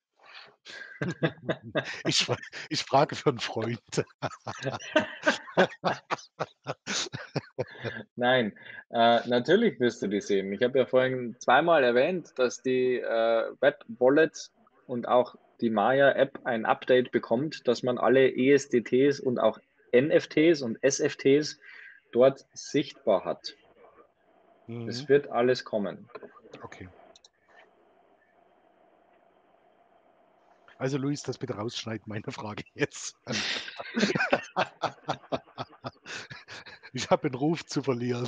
Ich frage für einen Freund. Nein, natürlich wirst du die sehen. Ich habe ja vorhin zweimal erwähnt, dass die Web-Wallet und auch die Maya-App ein Update bekommt, dass man alle ESDTs und auch NFTs und SFTs dort sichtbar hat. Es Mhm. wird alles kommen. Okay. Also Luis, das bitte rausschneiden, meine Frage jetzt. Ich habe den Ruf zu verlieren.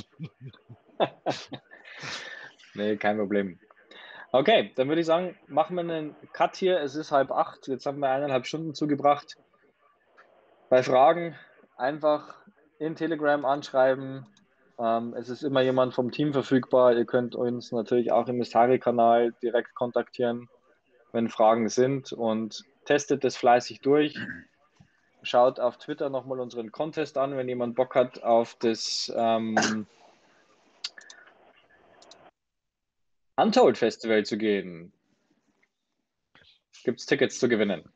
Nee, kein Problem. Okay, dann würde ich sagen, machen wir einen Cut hier. Es ist 7:30. Jetzt haben wir 1,5 Stunden zugebracht. Bei Fragen einfach in Telegram anschreiben. Es ist immer jemand vom Team verfügbar. Ihr könnt uns natürlich auch im Mistari-Kanal direkt kontaktieren, wenn Fragen sind, und testet das fleißig durch. Schaut auf Twitter nochmal unseren Contest an, wenn jemand Bock hat auf das Untold Festival zu gehen. Gibt es Tickets zu gewinnen.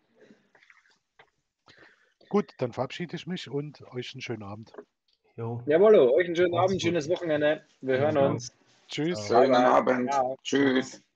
Gut, dann verabschiede ich mich und euch einen schönen Abend. Jo. Jawohl, euch einen schönen Macht's Abend, gut. schönes Wochenende. Wir hören Ciao. uns. Tschüss. Bye, Schönen bye. Abend. Ciao. Tschüss.